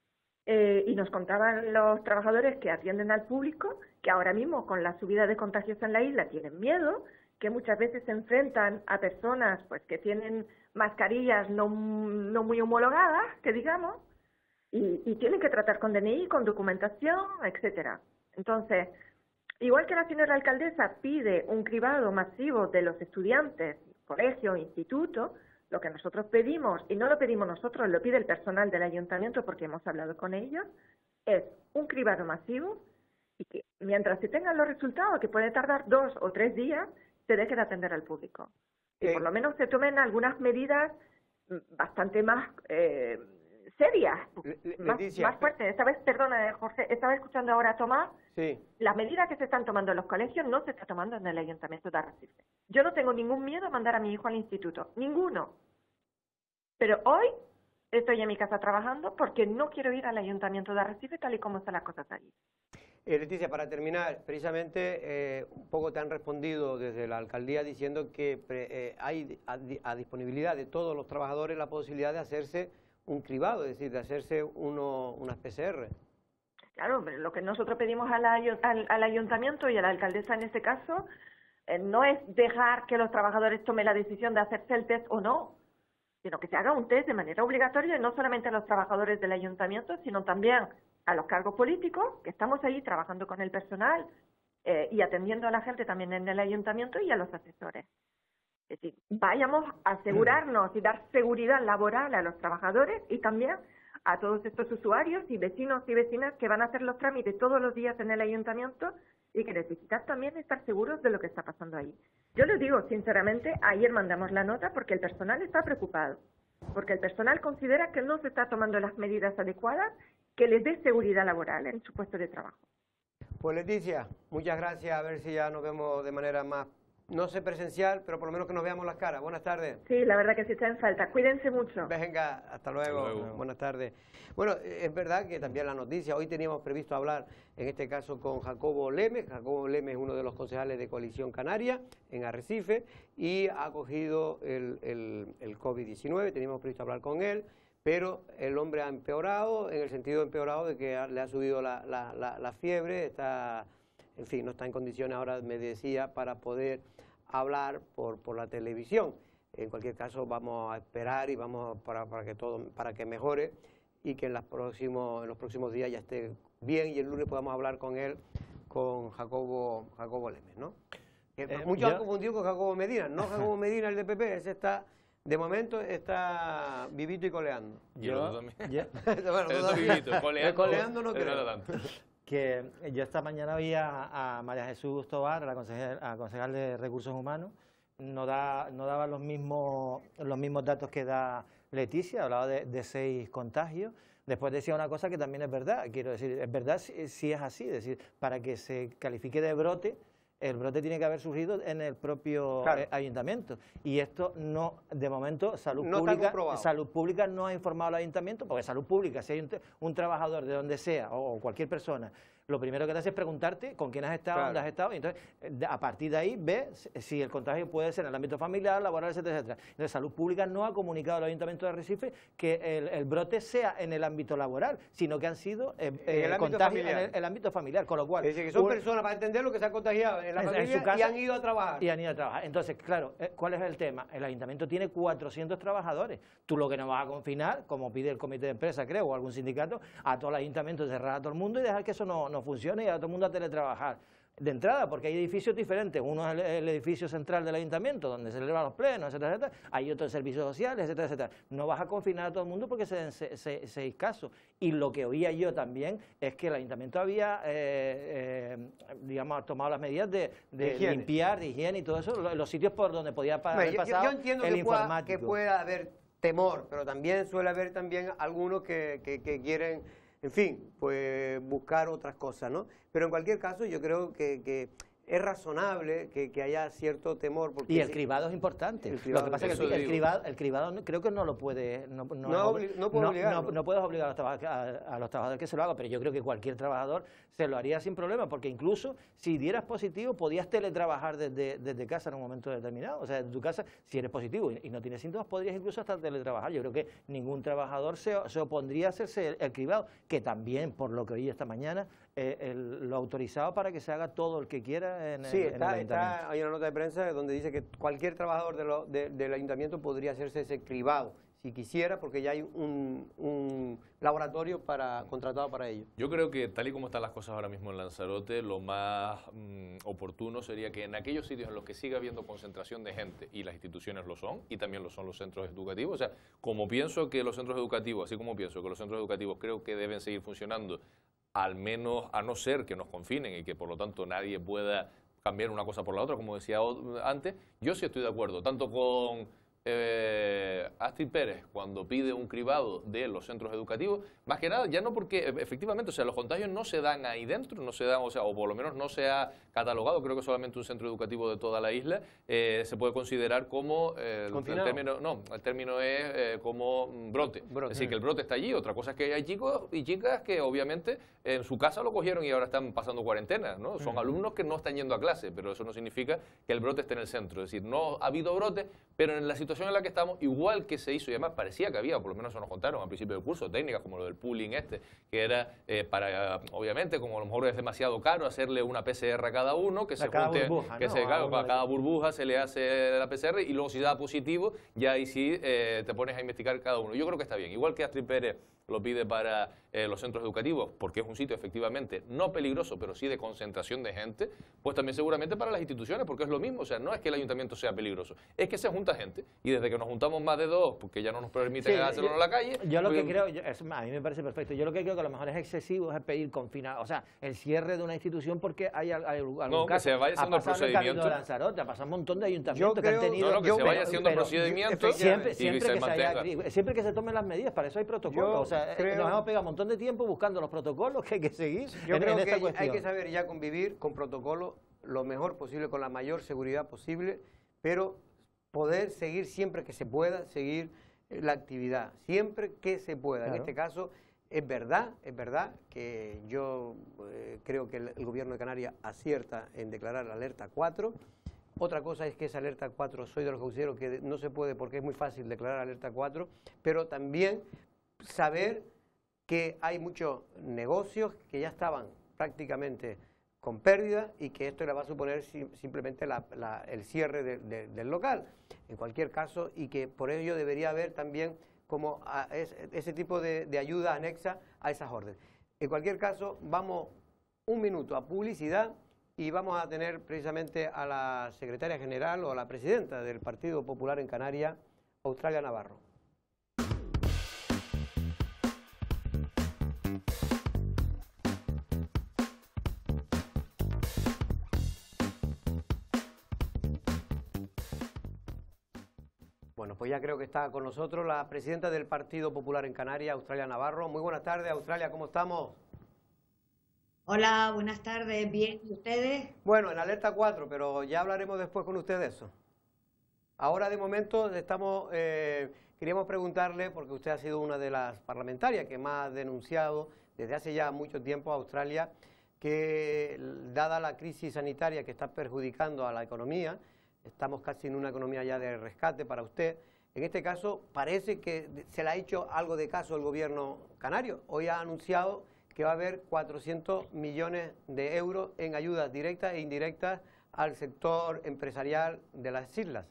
Eh, y nos contaban los trabajadores que atienden al público que ahora mismo con la subida de contagios en la isla tienen miedo, que muchas veces se enfrentan a personas pues que tienen mascarillas no, no muy homologadas, que digamos, y, y tienen que tratar con D N I, con documentación, etcétera. Entonces, igual que la señora alcaldesa pide un cribado masivo de los estudiantes, colegio, instituto, lo que nosotros pedimos, y no lo pedimos nosotros, lo pide el personal del ayuntamiento porque hemos hablado con ellos, es un cribado masivo y que mientras se tengan los resultados, que puede tardar dos o tres días, se deje de atender al público. Y Eh, por lo menos se tomen algunas medidas bastante más eh, serias, Le- más, Leticia, más fuertes. Esta vez, perdona, eh, Jorge, estaba escuchando ahora a Tomás. Sí. Las medidas que se están tomando en los colegios no se están tomando en el Ayuntamiento de Arrecife. Yo no tengo ningún miedo a mandar a mi hijo al instituto, ninguno. Pero hoy estoy en mi casa trabajando porque no quiero ir al Ayuntamiento de Arrecife tal y como están las cosas allí. Eh, Leticia, para terminar, precisamente eh, un poco te han respondido desde la alcaldía diciendo que pre, eh, hay a, a disponibilidad de todos los trabajadores la posibilidad de hacerse un cribado, es decir, de hacerse uno, unas P C R. Claro, pero lo que nosotros pedimos al, al, al ayuntamiento y a la alcaldesa en este caso eh, no es dejar que los trabajadores tomen la decisión de hacerse el test o no, sino que se haga un test de manera obligatoria y no solamente a los trabajadores del ayuntamiento, sino también a los cargos políticos, que estamos ahí trabajando con el personal eh, y atendiendo a la gente también en el ayuntamiento, y a los asesores. Es decir, vayamos a asegurarnos y dar seguridad laboral a los trabajadores y también a todos estos usuarios y vecinos y vecinas que van a hacer los trámites todos los días en el ayuntamiento y que necesitan también estar seguros de lo que está pasando ahí. Yo les digo, sinceramente, ayer mandamos la nota porque el personal está preocupado, porque el personal considera que no se está tomando las medidas adecuadas que les dé seguridad laboral en su puesto de trabajo. Pues Leticia, muchas gracias, a ver si ya nos vemos de manera más, no sé presencial, pero por lo menos que nos veamos las caras. Buenas tardes. Sí, la verdad que sí está en falta. Cuídense mucho. Venga, hasta luego. Hasta luego. Buenas tardes. Bueno, es verdad que también la noticia, hoy teníamos previsto hablar, en este caso, con Jacobo Leme. Jacobo Leme es uno de los concejales de Coalición Canaria en Arrecife y ha cogido el, el, el COVID diecinueve, teníamos previsto hablar con él, pero el hombre ha empeorado, en el sentido empeorado de que le ha subido la, la, la, la fiebre, está, en fin, no está en condiciones ahora, me decía, para poder hablar por, por la televisión. En cualquier caso, vamos a esperar y vamos para, para que todo, para que mejore y que en, las próximos, en los próximos días ya esté bien y el lunes podamos hablar con él, con Jacobo, Jacobo Lemes, ¿no? Eh, Eh, muchos yo- han confundido con Jacobo Medina, no Jacobo Medina, el de P P, ese está, de momento está vivito y coleando. Y el otro también. yo- Bueno, Eso todavía- vivito, coleando, coleando no pero creo. tanto. que yo esta mañana vi a, a María Jesús Tobar, a la concejal, a concejal de Recursos Humanos, no, da, no daba los mismos, los mismos datos que da Leticia, hablaba de, de seis contagios. Después decía una cosa que también es verdad, quiero decir, es verdad si, si es así, es decir, para que se califique de brote, el brote tiene que haber surgido en el propio Claro. eh, ayuntamiento. Y esto no, de momento, Salud No está Pública comprobado. Salud Pública no ha informado al ayuntamiento, porque Salud Pública, si hay un, t- un trabajador de donde sea o, o cualquier persona, lo primero que te hace es preguntarte con quién has estado, Claro. dónde has estado, y entonces eh, de- a partir de ahí ve si- si el contagio puede ser en el ámbito familiar, laboral, etcétera, etcétera. Entonces Salud Pública no ha comunicado al Ayuntamiento de Arrecife que el, el brote sea en el ámbito laboral, sino que han sido eh, eh, el ámbito contagios familiar. en el, el ámbito familiar, con lo cual... Es decir, que son un- personas, para entender lo que se han contagiado en la en- en familia su casa y han ido a trabajar. y han ido a trabajar. Entonces, claro, eh, ¿cuál es el tema? El ayuntamiento tiene cuatrocientos trabajadores. Tú lo que no vas a confinar, como pide el comité de empresa, creo, o algún sindicato, a todo el ayuntamiento, cerrar a todo el mundo y dejar que eso no, no funcione y a todo el mundo a teletrabajar. De entrada, porque hay edificios diferentes. Uno es el, el edificio central del ayuntamiento, donde se celebran los plenos, etcétera, etcétera. Hay otros servicios sociales, etcétera, etcétera. No vas a confinar a todo el mundo porque se den se- se- seis casos. Y lo que oía yo también es que el ayuntamiento había, eh, eh, digamos, tomado las medidas de, de De higiene. limpiar, de higiene y todo eso, lo- los sitios por donde podía pa- Hombre, haber yo, yo- pasado yo entiendo el que pueda, informático. que pueda haber temor, pero también suele haber también algunos que, que- que quieren, en fin, pues buscar otras cosas, ¿no? Pero en cualquier caso yo creo que, que es razonable que, que haya cierto temor. Porque Y el si- cribado es importante. El Lo cribado, que pasa es que eso el, el digo. cribado, el cribado no- creo que no lo puede... No, no, No obli- no puede obligarlo. no- no puedes obligar a los, traba- a, a los trabajadores que se lo hagan, pero yo creo que cualquier trabajador se lo haría sin problema, porque incluso si dieras positivo, podías teletrabajar desde, desde casa en un momento determinado. O sea, desde tu casa, si eres positivo y, y no tienes síntomas, podrías incluso hasta teletrabajar. Yo creo que ningún trabajador se, se opondría a hacerse el, el cribado, que también, por lo que oí esta mañana, eh, el- lo autorizado para que se haga todo el que quiera en, Sí, el- en el está, ayuntamiento. está, hay una nota de prensa donde dice que cualquier trabajador de lo- de- del ayuntamiento podría hacerse ese cribado, si quisiera, porque ya hay un, un laboratorio para, contratado para ello. Yo creo que tal y como están las cosas ahora mismo en Lanzarote, lo más mm, oportuno sería que en aquellos sitios en los que siga habiendo concentración de gente, y las instituciones lo son, y también lo son los centros educativos, o sea, como pienso que los centros educativos, así como pienso que los centros educativos creo que deben seguir funcionando, al menos a no ser que nos confinen y que por lo tanto nadie pueda cambiar una cosa por la otra, como decía o- antes, yo sí estoy de acuerdo, tanto con eh, Astrid Pérez cuando pide un cribado de los centros educativos, más que nada, ya no porque e- efectivamente, o sea, los contagios no se dan ahí dentro, no se dan, o sea, o por lo menos no se ha catalogado, creo que solamente un centro educativo de toda la isla eh, se puede considerar como, eh, el, Confinado. término, no, el término es eh, como mm, brote. Brote. Es decir, que el brote está allí, otra cosa es que hay chicos y chicas que obviamente en su casa lo cogieron y ahora están pasando cuarentena, ¿no? Son alumnos que no están yendo a clase, pero eso no significa que el brote esté en el centro. Es decir, no ha habido brote, pero en la situación en la que estamos, igual que se hizo, y además parecía que había, por lo menos eso nos contaron al principio del curso, técnicas como lo del pooling este, que era eh, para, obviamente, como a lo mejor es demasiado caro, hacerle una P C R a cada uno, que A se cada junte, burbuja, que ¿no? se, A claro, uno a de- cada burbuja se le hace la P C R y luego si da positivo, ya ahí sí eh, te pones a investigar cada uno. Yo creo que está bien, igual que Astrid Pérez lo pide para eh, los centros educativos, porque es un sitio efectivamente no peligroso, pero sí de concentración de gente, pues también seguramente para las instituciones, porque es lo mismo, o sea, no es que el ayuntamiento sea peligroso, es que se junta gente, y desde que nos juntamos más de dos, porque ya no nos permiten Sí, hacerlo yo- en la calle... Yo lo que pues, creo, yo- es- a mí me parece perfecto, yo lo que creo que a lo mejor es excesivo es pedir confinar, o sea, el cierre de una institución porque hay, al- hay algún No, que caso. se vaya haciendo ha el pasado en el Cabildo procedimiento. de Lanzarote, ha pasado un montón de ayuntamientos Yo que han creo- tenido... No, no, que yo- se vaya pero- haciendo el pero procedimiento Siempre, y siempre, que se que se haya- mantenga. siempre que se tomen las medidas, para eso hay protocolos, Yo o sea, eh, creo- nos hemos pegado un montón de tiempo buscando los protocolos que hay que seguir Yo en, creo en que esta hay, cuestión. hay que saber ya convivir con protocolo lo mejor posible, con la mayor seguridad posible, pero poder seguir siempre que se pueda, seguir eh, la actividad, siempre que se pueda. En Claro. este caso, es verdad, es verdad que yo eh, creo que el, el gobierno de Canarias acierta en declarar la alerta cuatro. Otra cosa es que esa alerta cuatro, soy de los que considero que no se puede porque es muy fácil declarar alerta cuatro, pero también saber que hay muchos negocios que ya estaban prácticamente con pérdida y que esto le va a suponer sim- simplemente la- la- el cierre de- de- del local, en cualquier caso, y que por ello debería haber también como a ese, ese tipo de, de ayuda anexa a esas órdenes. En cualquier caso, vamos un minuto a publicidad y vamos a tener precisamente a la secretaria general o a la presidenta del Partido Popular en Canarias, Australia Navarro. Bueno, pues ya creo que está con nosotros la presidenta del Partido Popular en Canarias, Australia Navarro. Muy buenas tardes, Australia, ¿cómo estamos? Hola, buenas tardes, bien, ¿y ustedes? Bueno, en alerta cuatro, pero ya hablaremos después con usted de eso. Ahora, de momento, estamos, eh, queríamos preguntarle, porque usted ha sido una de las parlamentarias que más ha denunciado desde hace ya mucho tiempo a Australia, que dada la crisis sanitaria que está perjudicando a la economía, estamos casi en una economía ya de rescate para usted. En este caso, parece que se le ha hecho algo de caso al gobierno canario. Hoy ha anunciado que va a haber cuatrocientos millones de euros en ayudas directas e indirectas al sector empresarial de las islas.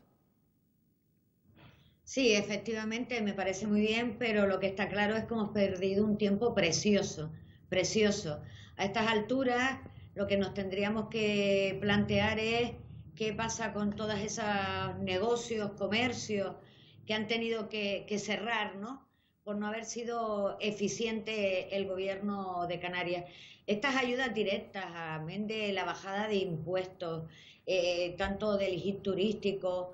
Sí, efectivamente, me parece muy bien, pero lo que está claro es que hemos perdido un tiempo precioso, precioso. A estas alturas, lo que nos tendríamos que plantear es qué pasa con todos esos negocios, comercios que han tenido que, que cerrar, ¿no?, por no haber sido eficiente el gobierno de Canarias. Estas ayudas directas, amén de la bajada de impuestos, eh, tanto del I G I turístico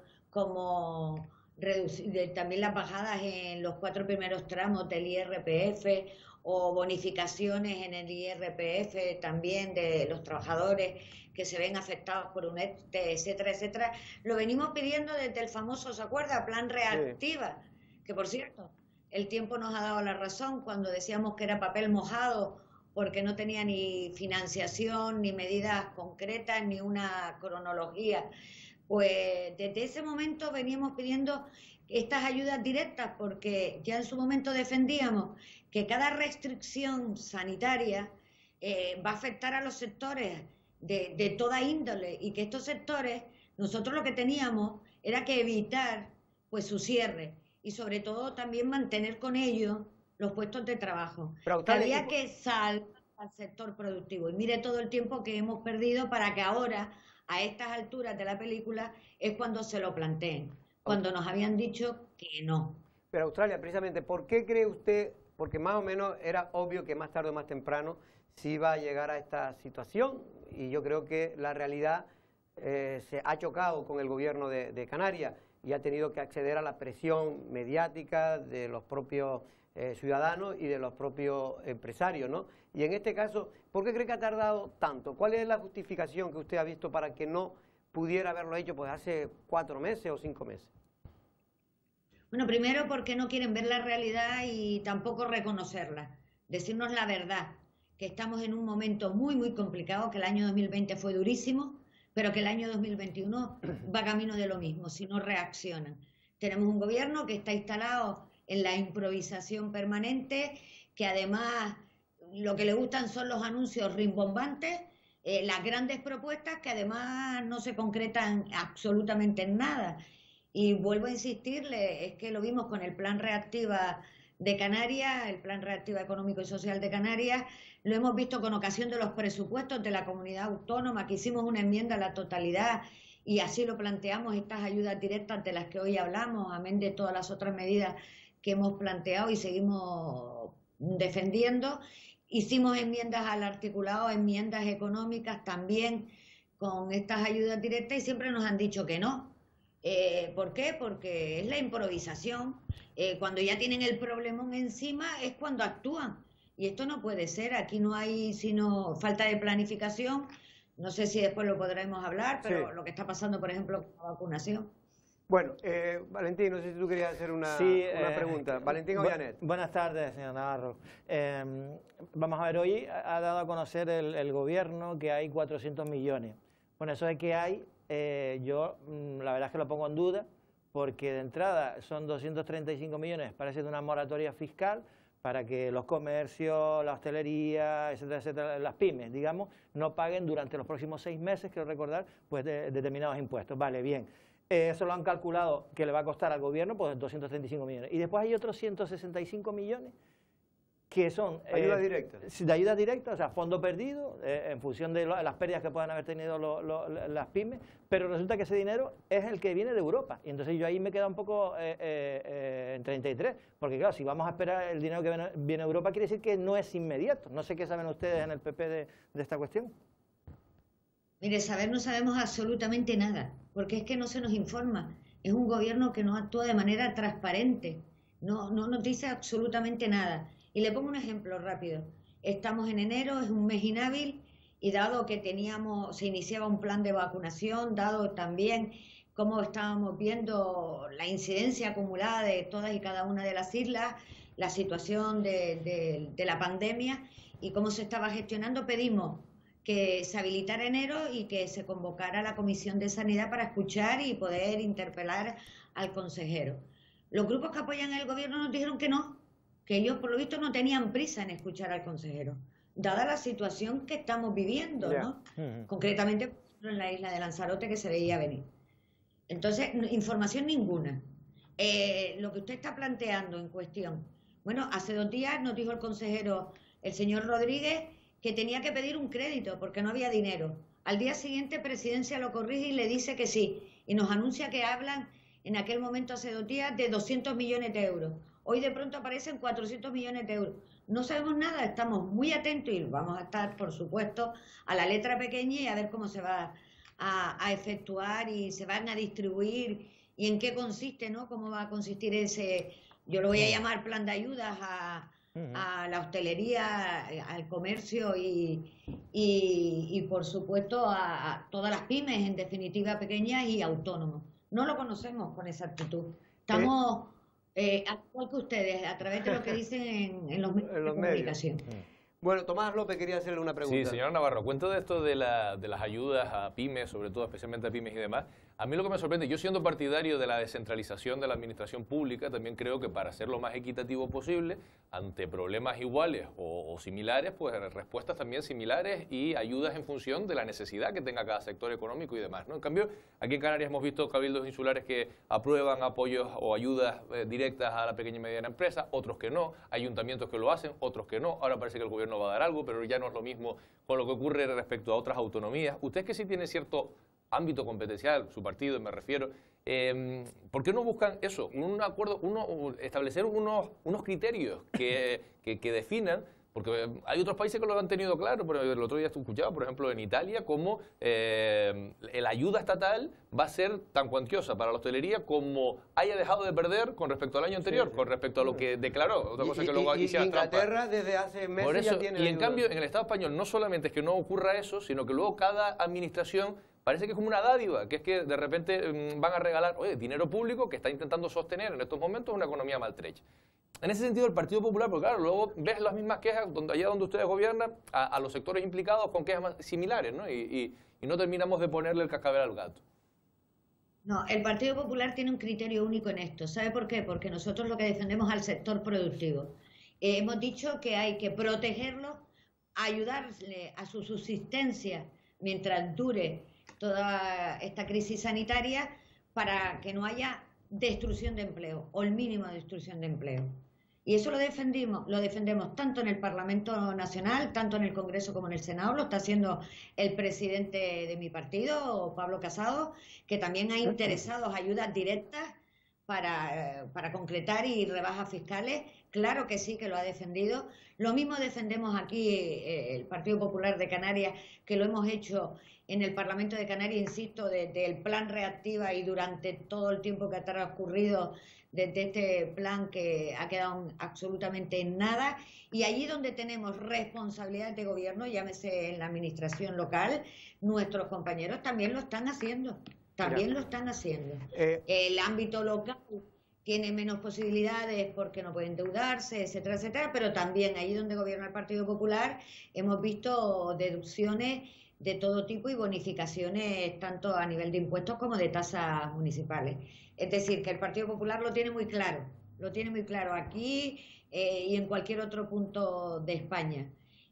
como reducir, también las bajadas en los cuatro primeros tramos del I R P F o bonificaciones en el I R P F también de los trabajadores que se ven afectados por un E T E, etcétera, etcétera, lo venimos pidiendo desde el famoso, ¿se acuerda?, Plan Reactiva, sí. Que por cierto, el tiempo nos ha dado la razón cuando decíamos que era papel mojado porque no tenía ni financiación, ni medidas concretas, ni una cronología. Pues desde ese momento veníamos pidiendo estas ayudas directas porque ya en su momento defendíamos que cada restricción sanitaria eh, va a afectar a los sectores de, de toda índole y que estos sectores, nosotros lo que teníamos era que evitar pues su cierre y sobre todo también mantener con ellos los puestos de trabajo. Que había que salvar al sector productivo. Y mire todo el tiempo que hemos perdido para que ahora, a estas alturas de la película, es cuando se lo planteen, cuando nos habían dicho que no. Pero Australia, precisamente, ¿por qué cree usted, porque más o menos era obvio que más tarde o más temprano se iba a llegar a esta situación? Y yo creo que la realidad eh, se ha chocado con el gobierno de, de Canarias y ha tenido que acceder a la presión mediática de los propios eh, ciudadanos y de los propios empresarios, ¿no? Y en este caso, ¿por qué cree que ha tardado tanto? ¿Cuál es la justificación que usted ha visto para que no pudiera haberlo hecho pues hace cuatro meses o cinco meses? Bueno, primero porque no quieren ver la realidad y tampoco reconocerla, decirnos la verdad, que estamos en un momento muy, muy complicado, que el año dos mil veinte fue durísimo, pero que el año dos mil veintiuno va camino de lo mismo, si no reaccionan. Tenemos un gobierno que está instalado en la improvisación permanente, que además lo que le gustan son los anuncios rimbombantes, eh, las grandes propuestas que además no se concretan absolutamente en nada. Y vuelvo a insistirle, es que lo vimos con el Plan Reactiva de Canarias, el Plan Reactiva Económico y Social de Canarias, lo hemos visto con ocasión de los presupuestos de la comunidad autónoma, que hicimos una enmienda a la totalidad y así lo planteamos, estas ayudas directas de las que hoy hablamos, amén de todas las otras medidas que hemos planteado y seguimos defendiendo. Hicimos enmiendas al articulado, enmiendas económicas también con estas ayudas directas y siempre nos han dicho que no. Eh, ¿Por qué? Porque es la improvisación. Eh, cuando ya tienen el problemón encima es cuando actúan. Y esto no puede ser. Aquí no hay sino falta de planificación. No sé si después lo podremos hablar, pero sí, lo que está pasando, por ejemplo, con la vacunación. Bueno, eh, Valentín, no sé si tú querías hacer una, sí, una eh, pregunta. Valentín bu Ollanet. Buenas tardes, señor Navarro. Eh, vamos a ver, hoy ha dado a conocer el, el gobierno que hay cuatrocientos millones. Bueno, eso de que hay, eh, yo la verdad es que lo pongo en duda, porque de entrada son doscientos treinta y cinco millones, parece de una moratoria fiscal, para que los comercios, la hostelería, etcétera, etcétera, las pymes, digamos, no paguen durante los próximos seis meses, quiero recordar, pues de, determinados impuestos. Vale, bien. Eh, eso lo han calculado que le va a costar al gobierno pues doscientos treinta y cinco millones. Y después hay otros ciento sesenta y cinco millones que son ayuda eh, directa. De ayuda directa, o sea, fondo perdido, eh, en función de lo, las pérdidas que puedan haber tenido lo, lo, las pymes, pero resulta que ese dinero es el que viene de Europa. Y entonces yo ahí me queda un poco eh, eh, en treinta y tres, porque claro, si vamos a esperar el dinero que viene, viene de Europa, quiere decir que no es inmediato. No sé qué saben ustedes en el P P de, de esta cuestión. Mire, saber no sabemos absolutamente nada, porque es que no se nos informa. Es un gobierno que no actúa de manera transparente, no, no nos dice absolutamente nada. Y le pongo un ejemplo rápido. Estamos en enero, es un mes inhábil, y dado que teníamos, se iniciaba un plan de vacunación, dado también cómo estábamos viendo la incidencia acumulada de todas y cada una de las islas, la situación de, de, de la pandemia y cómo se estaba gestionando, pedimos que se habilitara enero y que se convocara a la Comisión de Sanidad para escuchar y poder interpelar al consejero. Los grupos que apoyan al gobierno nos dijeron que no, que ellos por lo visto no tenían prisa en escuchar al consejero, dada la situación que estamos viviendo, yeah. ¿no? Uh-huh. Concretamente en la isla de Lanzarote, que se veía venir. Entonces, información ninguna. Eh, lo que usted está planteando en cuestión, bueno, hace dos días nos dijo el consejero, el señor Rodríguez, que tenía que pedir un crédito porque no había dinero. Al día siguiente Presidencia lo corrige y le dice que sí, y nos anuncia que hablan en aquel momento hace dos días de doscientos millones de euros. Hoy de pronto aparecen cuatrocientos millones de euros. No sabemos nada, estamos muy atentos y vamos a estar, por supuesto, a la letra pequeña y a ver cómo se va a, a efectuar y se van a distribuir y en qué consiste, ¿no? Cómo va a consistir ese, yo lo voy a llamar plan de ayudas a, a la hostelería, al comercio y, y, y por supuesto, a, a todas las pymes, en definitiva, pequeñas y autónomos. No lo conocemos con exactitud. Estamos... Eh, igual que ustedes, a través de lo que dicen en, en los medios de comunicación. Bueno, Tomás López quería hacerle una pregunta. Sí, señora Navarro, cuento de esto de, la, de las ayudas a pymes, sobre todo, especialmente a pymes y demás. A mí lo que me sorprende, yo siendo partidario de la descentralización de la administración pública, también creo que para ser lo más equitativo posible, ante problemas iguales o, o similares, pues respuestas también similares y ayudas en función de la necesidad que tenga cada sector económico y demás, ¿no? En cambio, aquí en Canarias hemos visto cabildos insulares que aprueban apoyos o ayudas eh, directas a la pequeña y mediana empresa, otros que no, ayuntamientos que lo hacen, otros que no. Ahora parece que el gobierno va a dar algo, pero ya no es lo mismo con lo que ocurre respecto a otras autonomías. Usted que sí tiene cierto ámbito competencial, su partido me refiero, eh, ¿por qué no buscan eso? Un acuerdo, uno, establecer unos, unos criterios que, que, que definan, porque hay otros países que lo han tenido claro, pero el otro día escuchaba, por ejemplo, en Italia, cómo eh, la ayuda estatal va a ser tan cuantiosa para la hostelería como haya dejado de perder con respecto al año anterior, sí, sí. con respecto a lo que declaró, otra cosa y, que luego y, hicieron trampa. Inglaterra desde hace meses Por eso, ya tiene y en ayuda. cambio, en el Estado español no solamente es que no ocurra eso, sino que luego cada administración parece que es como una dádiva, que es que de repente mmm, van a regalar, oye, dinero público que está intentando sostener en estos momentos una economía maltrecha. En ese sentido, el Partido Popular, porque claro, luego ves las mismas quejas donde, allá donde ustedes gobiernan, a, a los sectores implicados con quejas más similares, ¿no? Y, y, y no terminamos de ponerle el cascabel al gato. No, el Partido Popular tiene un criterio único en esto. ¿Sabe por qué? Porque nosotros lo que defendemos al sector productivo. Eh, hemos dicho que hay que protegerlo, ayudarle a su subsistencia mientras dure toda esta crisis sanitaria para que no haya destrucción de empleo o el mínimo de destrucción de empleo. Y eso lo defendimos, lo defendemos tanto en el Parlamento Nacional, tanto en el Congreso como en el Senado, lo está haciendo el presidente de mi partido, Pablo Casado, que también ha interesado ayudas directas para, para concretar y rebajas fiscales. Claro que sí, que lo ha defendido. Lo mismo defendemos aquí eh, el Partido Popular de Canarias, que lo hemos hecho en el Parlamento de Canarias, insisto, desde el plan Reactiva y durante todo el tiempo que ha transcurrido desde este plan que ha quedado absolutamente en nada. Y allí donde tenemos responsabilidades de gobierno, llámese en la administración local, nuestros compañeros también lo están haciendo, también Mira. lo están haciendo. Eh, el ámbito local tiene menos posibilidades porque no puede endeudarse, etcétera, etcétera, pero también allí donde gobierna el Partido Popular hemos visto deducciones de todo tipo y bonificaciones tanto a nivel de impuestos como de tasas municipales. Es decir, que el Partido Popular lo tiene muy claro, lo tiene muy claro aquí eh, y en cualquier otro punto de España.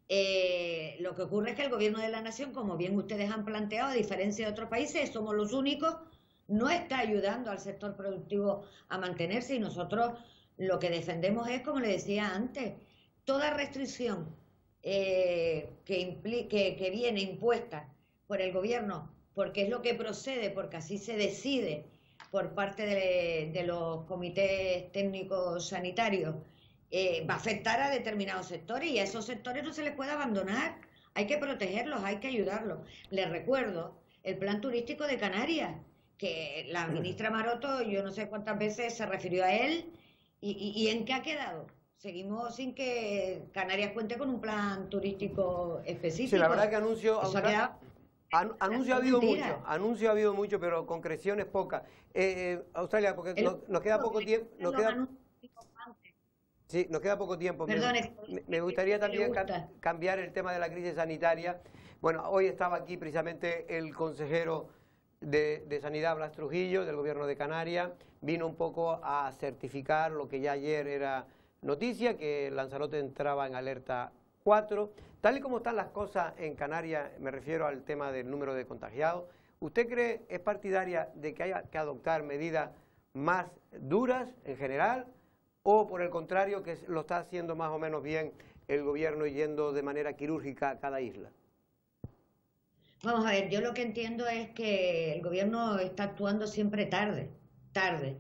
Eh, lo que ocurre es que el Gobierno de la Nación, como bien ustedes han planteado, a diferencia de otros países, somos los únicos no está ayudando al sector productivo a mantenerse, y nosotros lo que defendemos es, como le decía antes, toda restricción eh, que, implique, que viene impuesta por el gobierno, porque es lo que procede, porque así se decide por parte de, de los comités técnicos sanitarios, eh, va a afectar a determinados sectores, y a esos sectores no se les puede abandonar, hay que protegerlos, hay que ayudarlos. Les recuerdo el plan turístico de Canarias, que la ministra Maroto, yo no sé cuántas veces se refirió a él, y, y, y ¿en qué ha quedado? Seguimos sin que Canarias cuente con un plan turístico específico. Sí, la verdad que anuncio... Eso ha quedado... An, anuncio ha habido mucho, anuncio ha habido mucho, pero concreciones pocas. Eh, eh, Australia, porque el, nos, nos queda poco tiempo... Nos queda, sí, nos queda poco tiempo. Perdone, me, me gustaría también ca cambiar el tema de la crisis sanitaria. Bueno, hoy estaba aquí precisamente el consejero de, de Sanidad, Blas Trujillo, del Gobierno de Canarias. Vino un poco a certificar lo que ya ayer era noticia, que Lanzarote entraba en alerta cuatro. Tal y como están las cosas en Canarias, me refiero al tema del número de contagiados, ¿usted cree, es partidaria de que haya que adoptar medidas más duras en general, o por el contrario, que lo está haciendo más o menos bien el gobierno yendo de manera quirúrgica a cada isla? Vamos a ver, yo lo que entiendo es que el gobierno está actuando siempre tarde, tarde.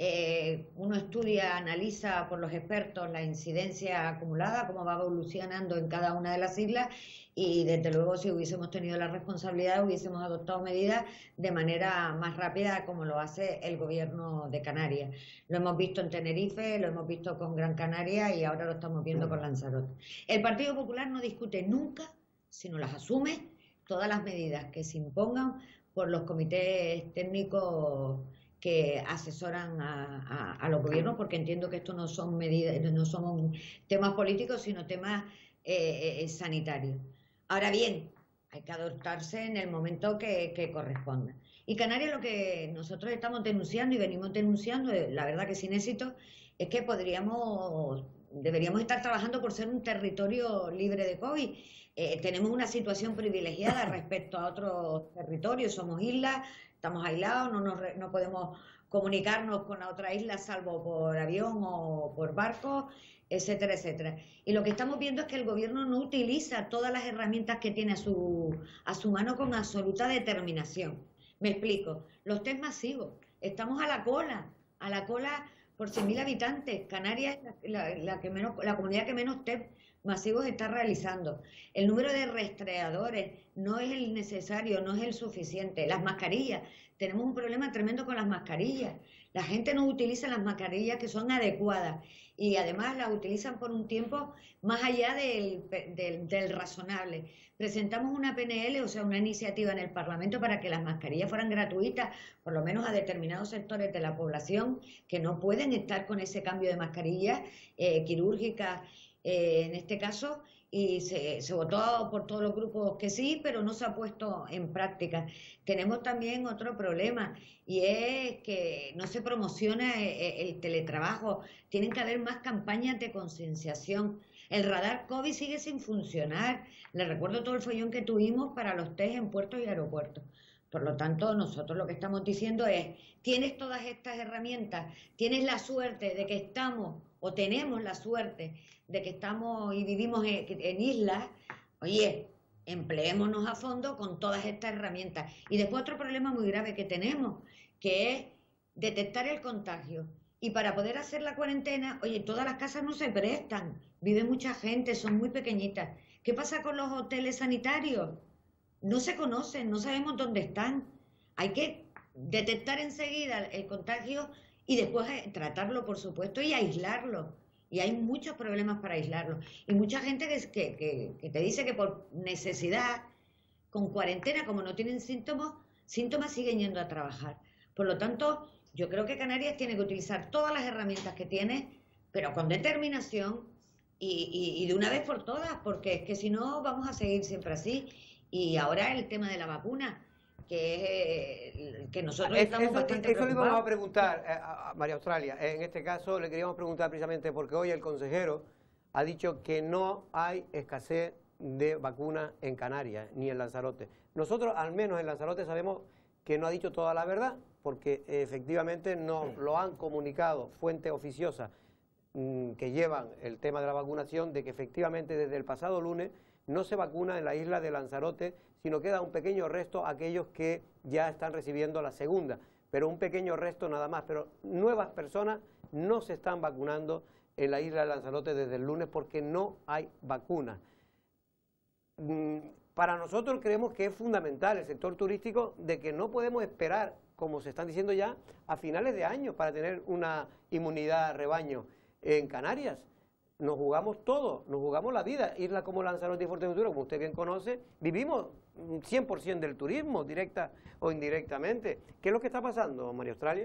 Eh, uno estudia, analiza por los expertos la incidencia acumulada, cómo va evolucionando en cada una de las islas, y desde luego si hubiésemos tenido la responsabilidad hubiésemos adoptado medidas de manera más rápida, como lo hace el gobierno de Canarias. Lo hemos visto en Tenerife, lo hemos visto con Gran Canaria y ahora lo estamos viendo con Lanzarote. El Partido Popular no discute nunca, sino las asume, todas las medidas que se impongan por los comités técnicos que asesoran a, a, a los gobiernos, porque entiendo que esto no son medidas, no son temas políticos, sino temas eh, eh, sanitarios. Ahora bien, hay que adoptarse en el momento que, que corresponda. Y Canarias, lo que nosotros estamos denunciando y venimos denunciando, la verdad que sin éxito, es que podríamos, deberíamos estar trabajando por ser un territorio libre de COVID. Eh, tenemos una situación privilegiada respecto a otros territorios, somos islas, estamos aislados, no, nos, no podemos comunicarnos con la otra isla salvo por avión o por barco, etcétera, etcétera. Y lo que estamos viendo es que el gobierno no utiliza todas las herramientas que tiene a su, a su mano con absoluta determinación. Me explico, los test masivos, estamos a la cola, a la cola por cien mil habitantes. Canarias es la, la, la, que menos, la comunidad que menos test masivos está realizando. El número de rastreadores no es el necesario, no es el suficiente. Las mascarillas, tenemos un problema tremendo con las mascarillas. La gente no utiliza las mascarillas que son adecuadas y además las utilizan por un tiempo más allá del, del, del razonable. Presentamos una P N L, o sea, una iniciativa en el Parlamento para que las mascarillas fueran gratuitas, por lo menos a determinados sectores de la población que no pueden estar con ese cambio de mascarillas eh, quirúrgicas, Eh, en este caso, y se, se votó por todos los grupos que sí, pero no se ha puesto en práctica. Tenemos también otro problema, y es que no se promociona el, el teletrabajo. Tienen que haber más campañas de concienciación. El radar COVID sigue sin funcionar. Les recuerdo todo el follón que tuvimos para los test en puertos y aeropuertos. Por lo tanto, nosotros lo que estamos diciendo es, tienes todas estas herramientas, tienes la suerte de que estamos, o tenemos la suerte de que estamos y vivimos en, en islas, oye, empleémonos a fondo con todas estas herramientas. Y después otro problema muy grave que tenemos, que es detectar el contagio. Y para poder hacer la cuarentena, oye, todas las casas no se prestan, vive mucha gente, son muy pequeñitas. ¿Qué pasa con los hoteles sanitarios? No se conocen, no sabemos dónde están. Hay que detectar enseguida el contagio y después tratarlo, por supuesto, y aislarlo. Y hay muchos problemas para aislarlo. Y mucha gente que, que, que, que te dice que por necesidad, con cuarentena, como no tienen síntomas, síntomas siguen yendo a trabajar. Por lo tanto, yo creo que Canarias tiene que utilizar todas las herramientas que tiene, pero con determinación y, y, y de una vez por todas, porque es que si no vamos a seguir siempre así. Y ahora el tema de la vacuna, que, que nosotros es, estamos eso, bastante eso le íbamos a preocupados. preguntar a, a María Australia. En este caso le queríamos preguntar precisamente porque hoy el consejero ha dicho que no hay escasez de vacunas en Canarias ni en Lanzarote. Nosotros, al menos en Lanzarote, sabemos que no ha dicho toda la verdad, porque efectivamente nos lo han comunicado fuentes oficiosas mmm, que llevan el tema de la vacunación, de que efectivamente desde el pasado lunes no se vacuna en la isla de Lanzarote, sino queda un pequeño resto a aquellos que ya están recibiendo la segunda, pero un pequeño resto nada más, pero nuevas personas no se están vacunando en la isla de Lanzarote desde el lunes porque no hay vacunas. Para nosotros creemos que es fundamental el sector turístico, de que no podemos esperar, como se están diciendo ya, a finales de año para tener una inmunidad rebaño en Canarias. Nos jugamos todo, nos jugamos la vida. Islas como Lanzarote y Fuerteventura, como usted bien conoce, vivimos cien por ciento del turismo, directa o indirectamente. ¿Qué es lo que está pasando, María Australia?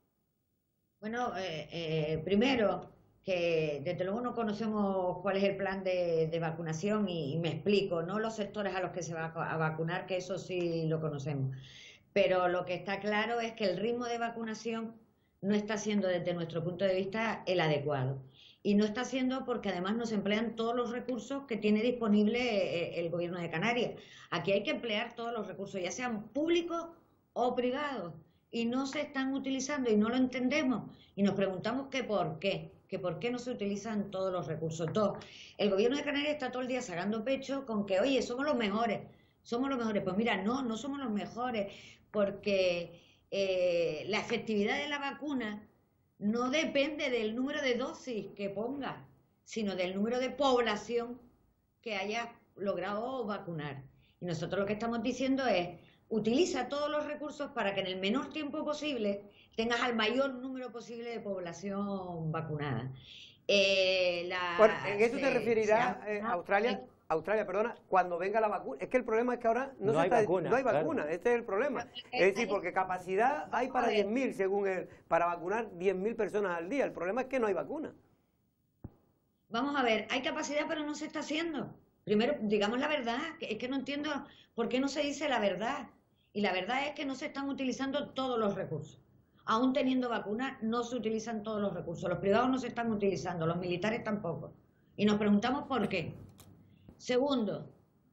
Bueno, eh, eh, primero, que desde luego no conocemos cuál es el plan de, de vacunación y, y me explico, no los sectores a los que se va a vacunar, que eso sí lo conocemos. Pero lo que está claro es que el ritmo de vacunación no está siendo desde nuestro punto de vista el adecuado. Y no está siendo porque además no se emplean todos los recursos que tiene disponible el gobierno de Canarias. Aquí hay que emplear todos los recursos, ya sean públicos o privados, y no se están utilizando y no lo entendemos. Y nos preguntamos que por qué, que por qué no se utilizan todos los recursos. Dos, el gobierno de Canarias está todo el día sacando pecho con que, oye, somos los mejores, somos los mejores. Pues mira, no, no somos los mejores, porque eh, la efectividad de la vacuna no depende del número de dosis que ponga, sino del número de población que haya logrado vacunar. Y nosotros lo que estamos diciendo es, utiliza todos los recursos para que en el menor tiempo posible tengas al mayor número posible de población vacunada. Eh, la, bueno, ¿en eso se, te referirás, se ha, eh, Australia? Australia, perdona, cuando venga la vacuna. Es que el problema es que ahora no, no se hay está, vacuna. No hay vacuna, claro. Este es el problema. Es decir, porque capacidad hay para diez mil, según él, para vacunar diez mil personas al día. El problema es que no hay vacuna. Vamos a ver, hay capacidad pero no se está haciendo. Primero, digamos la verdad, que es que no entiendo por qué no se dice la verdad. Y la verdad es que no se están utilizando todos los recursos. Aún teniendo vacunas, no se utilizan todos los recursos. Los privados no se están utilizando, los militares tampoco. Y nos preguntamos por qué. Segundo,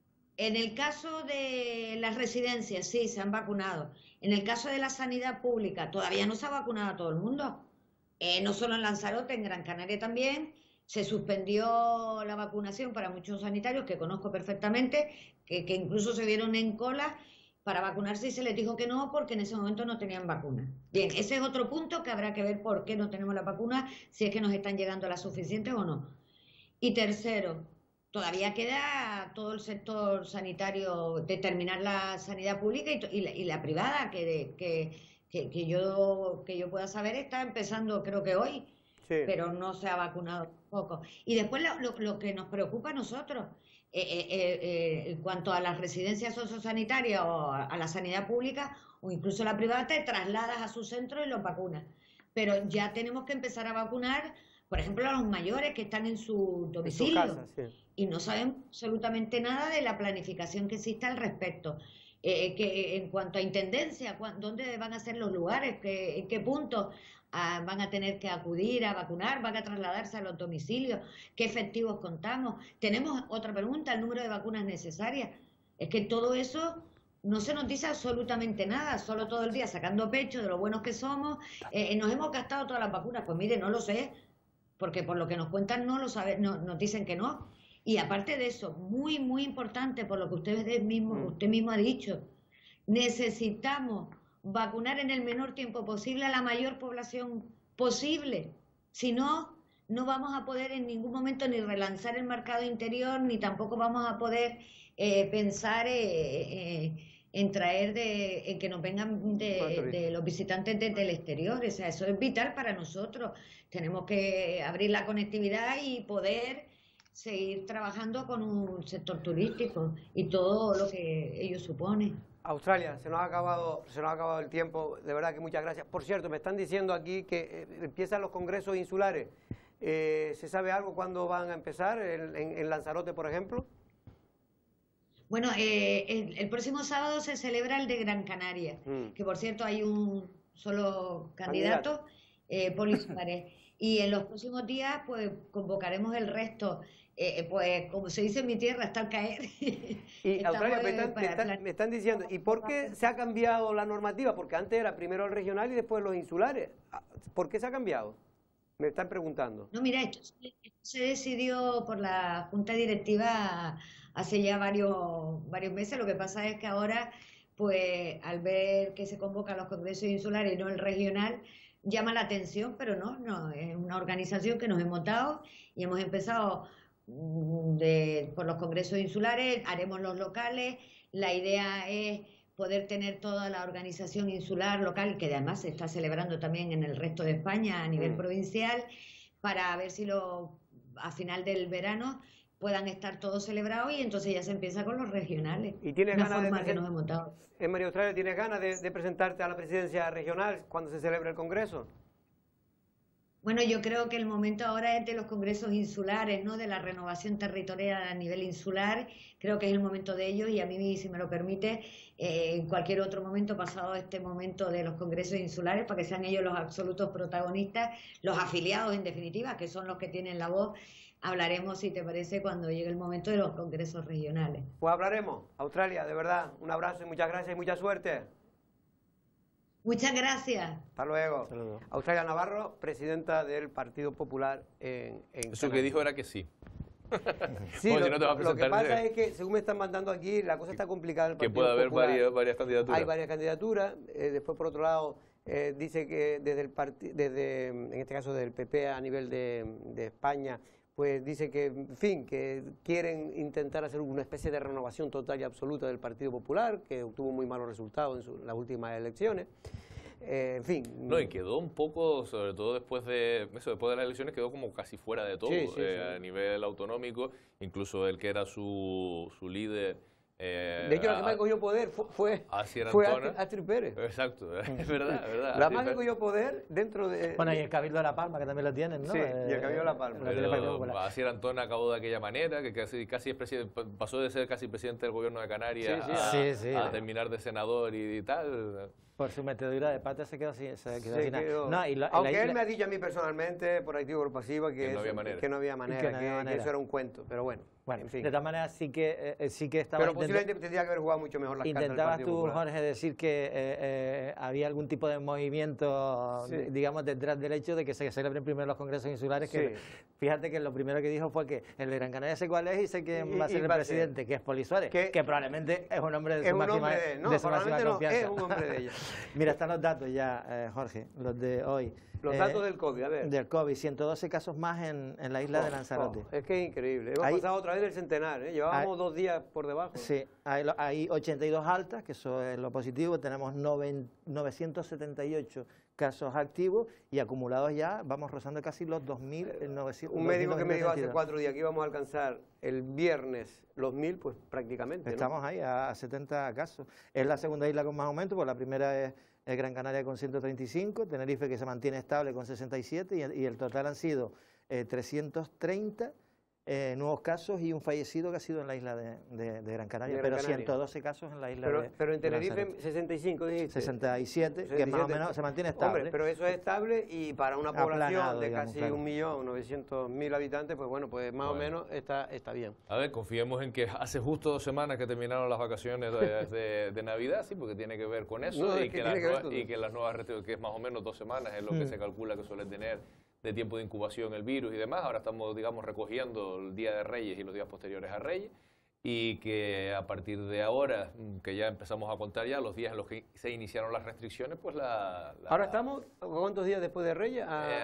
en el caso de las residencias, sí, se han vacunado. En el caso de la sanidad pública, todavía no se ha vacunado a todo el mundo. Eh, no solo en Lanzarote, en Gran Canaria también. Se suspendió la vacunación para muchos sanitarios, que conozco perfectamente, que, que incluso se vieron en cola para vacunarse y se les dijo que no, porque en ese momento no tenían vacuna. Bien, ese es otro punto que habrá que ver por qué no tenemos la vacuna, si es que nos están llegando las suficientes o no. Y tercero, todavía queda todo el sector sanitario, determinar la sanidad pública y, y, la, y la privada, que, que, que, que, yo, que yo pueda saber está empezando creo que hoy, sí. Pero no se ha vacunado poco. Y después lo, lo, lo que nos preocupa a nosotros, eh, eh, eh, en cuanto a las residencias sociosanitarias o a, a la sanidad pública o incluso la privada, te trasladas a su centro y los vacunas. Pero ya tenemos que empezar a vacunar, por ejemplo, a los mayores que están en su domicilio. En su casa, sí. Y no saben absolutamente nada de la planificación que existe al respecto. Eh, que en cuanto a intendencia, ¿dónde van a ser los lugares? ¿Qué, ¿En qué punto ah, van a tener que acudir a vacunar? ¿Van a trasladarse a los domicilios? ¿Qué efectivos contamos? Tenemos otra pregunta, el número de vacunas necesarias. Es que todo eso no se nos dice absolutamente nada, solo todo el día sacando pecho de lo buenos que somos. Eh, nos hemos gastado todas las vacunas. Pues mire, no lo sé, porque por lo que nos cuentan no lo sabe, no, nos dicen que no. Y aparte de eso, muy, muy importante, por lo que usted mismo, usted mismo ha dicho, necesitamos vacunar en el menor tiempo posible a la mayor población posible. Si no, no vamos a poder en ningún momento ni relanzar el mercado interior, ni tampoco vamos a poder eh, pensar eh, eh, en traer, de, en que nos vengan de, de los visitantes desde el exterior. O sea, eso es vital para nosotros. Tenemos que abrir la conectividad y poder seguir trabajando con un sector turístico y todo lo que ello supone. Australia, se nos ha acabado, se nos ha acabado el tiempo, de verdad que muchas gracias. Por cierto, me están diciendo aquí que eh, empiezan los congresos insulares. Eh, ¿Se sabe algo cuándo van a empezar? ¿En, en, en Lanzarote, por ejemplo? Bueno, eh, el, el próximo sábado se celebra el de Gran Canaria, mm. que por cierto hay un solo candidato, candidato. Eh, polinsulares. y en los próximos días pues convocaremos el resto. Eh, pues como se dice en mi tierra, hasta al caer. Y Australia, me están, me, están, me están diciendo, ¿y por qué se ha cambiado la normativa? Porque antes era primero el regional y después los insulares. ¿Por qué se ha cambiado? Me están preguntando. No, mira, esto, esto se decidió por la Junta Directiva hace ya varios, varios meses. Lo que pasa es que ahora, pues al ver que se convocan los congresos insulares y no el regional, llama la atención, pero no, no, es una organización que nos hemos dado y hemos empezado de, por los congresos insulares, haremos los locales. La idea es poder tener toda la organización insular local, que además se está celebrando también en el resto de España a nivel mm. provincial, para ver si lo, a final del verano puedan estar todos celebrados y entonces ya se empieza con los regionales. ¿Y tienes Una ganas forma de que nos hemos dado. En María Australia, ¿tienes ganas de, de presentarte a la presidencia regional cuando se celebre el congreso? Bueno, yo creo que el momento ahora es de los congresos insulares, ¿no? De la renovación territorial a nivel insular. Creo que es el momento de ellos y a mí, si me lo permite, eh, en cualquier otro momento pasado este momento de los congresos insulares, para que sean ellos los absolutos protagonistas, los afiliados en definitiva, que son los que tienen la voz. Hablaremos, si te parece, cuando llegue el momento de los congresos regionales. Pues hablaremos. Australia, de verdad, un abrazo y muchas gracias y mucha suerte. Muchas gracias. Hasta luego. Saludos. Australia Navarro, presidenta del Partido Popular en, en Eso que dijo era que sí. Sí, lo, si no te va a lo que pasa es que, según me están mandando aquí, la cosa está complicada en el Partido Que puede haber varias, varias candidaturas. Hay varias candidaturas. Eh, después, por otro lado, eh, dice que desde el partido, desde, en este caso del P P a nivel de, de España, pues dice que, en fin, que quieren intentar hacer una especie de renovación total y absoluta del Partido Popular, que obtuvo muy malos resultados en, su, en las últimas elecciones. Eh, en fin. No, y quedó un poco, sobre todo después de eso, después de las elecciones, quedó como casi fuera de todo, sí, sí, eh, sí. a nivel autonómico, incluso el que era su, su líder. Eh, de hecho, la que más cogió poder fue, fue, fue Astrid, Astrid Pérez. Exacto, es verdad, es verdad. La más que cogió poder dentro de... Bueno, y el Cabildo de La Palma, que también lo tienen, ¿no? Sí, y el Cabildo de La Palma. Pero Asier Antón acabó de aquella manera, que casi, casi es presidente, pasó de ser casi presidente del gobierno de Canarias sí, sí, a, sí, sí, a terminar de senador y, y tal. Por su metedura de pata se quedó así. Se quedó se sin quedó. No, y la, Aunque la él me ha dicho a mí personalmente, por activo o por pasiva, que, que, eso, no había manera. que no había manera, que, no había que, manera. que eso era un cuento, pero bueno. Bueno, en fin. de todas maneras sí que, eh, sí que estaba... Pero posiblemente tendría que haber jugado mucho mejor las cartas del Intentabas Partido tú, Popular. Jorge, decir que eh, eh, había algún tipo de movimiento, sí. digamos, detrás del hecho de que se celebren primero los congresos insulares. Sí. Que, fíjate que lo primero que dijo fue que el de Gran Canaria sé cuál es y sé que y, va a ser y el va presidente, ser. que es Poli Suárez, que, que probablemente es un hombre de su un máxima, hombre de, no, de su máxima no, confianza. Es un hombre de ella. Mira, están los datos ya, eh, Jorge, los de hoy. Los eh, datos del COVID, a ver. Del COVID, ciento doce casos más en, en la isla oh, de Lanzarote. Oh, es que es increíble. Hemos Ahí, pasado otra vez del centenar, ¿eh? Llevábamos hay, dos días por debajo. Sí, hay, hay ochenta y dos altas, que eso es lo positivo. Tenemos novecientos setenta y ocho casos activos y acumulados ya, vamos rozando casi los dos mil novecientos. Un médico que me dijo hace cuatro días que íbamos a alcanzar el viernes los mil, pues prácticamente. Estamos ¿no? ahí a setenta casos. Es la segunda isla con más aumento, pues la primera es el Gran Canaria con ciento treinta y cinco, Tenerife que se mantiene estable con sesenta y siete y el, y el total han sido eh, trescientos treinta eh, nuevos casos y un fallecido que ha sido en la isla de, de, de Gran Canaria, de Gran pero Canaria. ciento doce casos en la isla pero, de Pero en Tenerife sesenta y cinco dijiste. sesenta y siete, que más o menos se mantiene estable. Hombre, pero eso es estable y para una población Aplanado, de digamos, casi claro. un millón novecientos mil habitantes, pues bueno, pues más bueno. o menos está, está bien. A ver, confiemos en que hace justo dos semanas que terminaron las vacaciones de, de, de Navidad, sí, porque tiene que ver con eso, no, y, que que las nuevas, que y que las nuevas restricciones, que es más o menos dos semanas, es lo mm. que se calcula que suele tener de tiempo de incubación el virus y demás. Ahora estamos, digamos, recogiendo el Día de Reyes y los días posteriores a Reyes, y que a partir de ahora, que ya empezamos a contar ya los días en los que se iniciaron las restricciones, pues la... la ahora estamos, ¿cuántos días después de Reyes? A, eh,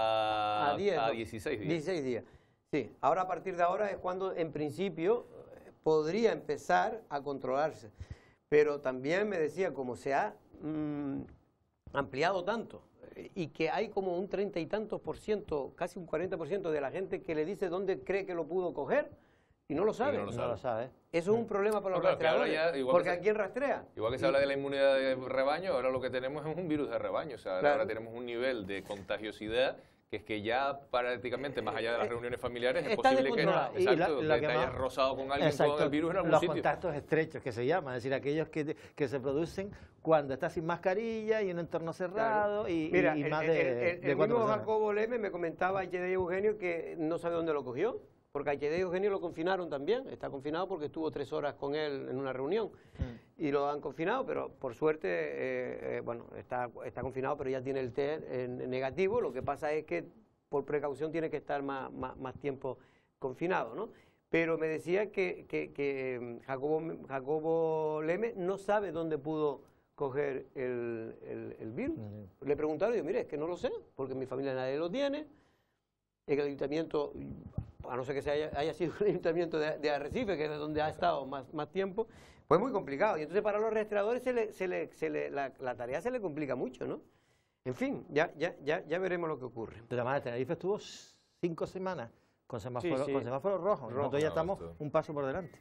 a, a, diez, a ¿no? dieciséis días. dieciséis días. Sí, ahora a partir de ahora es cuando en principio podría empezar a controlarse. Pero también me decía, como se ha mmm, ampliado tanto, y que hay como un treinta y tantos por ciento, casi un cuarenta por ciento de la gente que le dice dónde cree que lo pudo coger y no lo sabe. No lo sabe. No lo sabe. Eso es un problema para los no, rastreadores, ya, porque se, ¿a quién rastrea? Igual que se y, habla de la inmunidad de rebaño, ahora lo que tenemos es un virus de rebaño, o sea, claro. ahora tenemos un nivel de contagiosidad que es que ya prácticamente, más allá de las reuniones familiares, es está posible que, descontrolado. exacto, Y la- la que que te más- hayas rozado con alguien Exacto, con el virus en algún los sitio. contactos estrechos que se llaman, es decir, aquellos que, que se producen cuando estás sin mascarilla y en un entorno cerrado y, Mira, y el, más el- de, el- el de cuatro mismo personas. Jacobo Leme me comentaba a H D Eugenio que no sabe dónde lo cogió, porque a H D Eugenio lo confinaron también, está confinado porque estuvo tres horas con él en una reunión y lo han confinado, pero por suerte, eh, eh, bueno, está, está confinado, pero ya tiene el test en negativo. Lo que pasa es que por precaución tiene que estar más, más, más tiempo confinado, ¿no? Pero me decía que, que, que Jacobo, Jacobo Leme no sabe dónde pudo coger el, el, el virus. Uh-huh. Le preguntaron y yo, mire, es que no lo sé, porque en mi familia nadie lo tiene. En el ayuntamiento, a no ser que se haya, haya sido el ayuntamiento de, de Arrecife, que es donde ha estado más, más tiempo, pues muy complicado. Y entonces para los rastreadores se le, se le, se le, la, la tarea se le complica mucho, ¿no? En fin, ya, ya, ya, ya veremos lo que ocurre. De la manera, Tenerife estuvo cinco semanas con semáforo, sí, sí. con semáforo rojo. Rojo, Nosotros ya no, estamos esto. un paso por delante.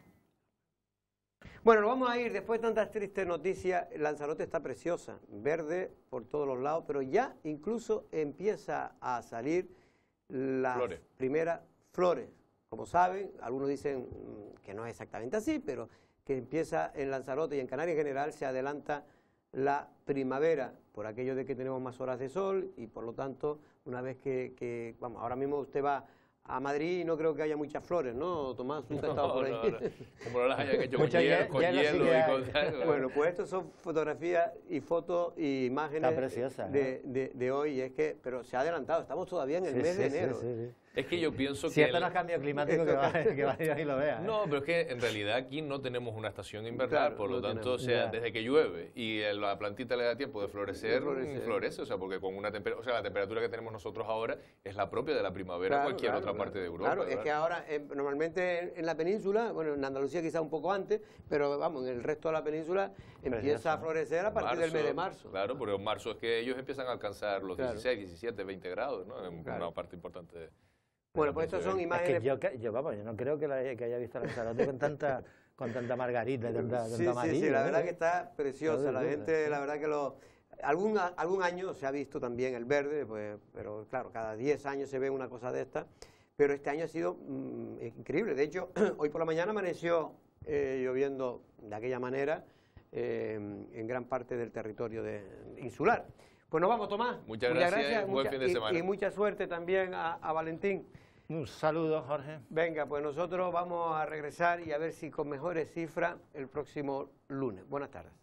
Bueno, nos vamos a ir, después de tantas tristes noticias. Lanzarote está preciosa, verde por todos los lados, pero ya incluso empieza a salir las Flores. primeras flores. Como saben, algunos dicen que no es exactamente así, pero que empieza en Lanzarote y en Canarias en general se adelanta la primavera, por aquello de que tenemos más horas de sol y por lo tanto, una vez que, que vamos, ahora mismo usted va a Madrid y no creo que haya muchas flores, ¿no, Tomás? ¿Usted ha estado por ahí? No, no, no. Como no las hayan hecho con Mucha hielo, hielo, con hielo sí hielo que y hay. con tal. Bueno, pues estas son fotografías y fotos y imágenes Está preciosa, de, de, de hoy, y es que, pero se ha adelantado, estamos todavía en el Sí, mes sí, de sí, enero. sí, sí. Es que yo pienso Si que... esto el- no es cambio climático, que va, que vaya y lo vea. ¿eh? No, pero es que en realidad aquí no tenemos una estación invernal, Claro, por lo no tanto, tenemos. o sea, Ya. desde que llueve y el- la plantita le da tiempo de florecer, De florecer. florece, o sea, porque con una temperatura, o sea, la temperatura que tenemos nosotros ahora es la propia de la primavera en Claro, cualquier claro, otra claro. parte de Europa. Claro, es ¿verdad? que ahora, eh, normalmente en, en la península, bueno, en Andalucía quizá un poco antes, pero vamos, en el resto de la península empieza Precioso. a florecer a partir del mes de marzo. Claro, porque en marzo es que ellos empiezan a alcanzar los Claro. dieciséis, diecisiete, veinte grados, ¿no? En Claro. una parte importante de... Bueno, pues estas son Es que imágenes... yo, que- yo, vamos, yo no creo que, la- que haya visto a Lanzarote con tanta, con tanta margarita y tanta, Sí, tanta sí, amarillo. sí, la ¿eh? verdad que está preciosa, Todo la el gente, verde, la verdad que lo... Algún, a- algún año se ha visto también el verde, pues, pero claro, cada diez años se ve una cosa de esta, pero este año ha sido mm, increíble. De hecho, hoy por la mañana amaneció eh, lloviendo de aquella manera eh, en gran parte del territorio de, insular. Pues nos vamos, Tomás. Muchas gracias, buen fin de y- semana. Y mucha suerte también a, a Valentín. Un saludo, Jorge. Venga, pues nosotros vamos a regresar y a ver si con mejores cifras el próximo lunes. Buenas tardes.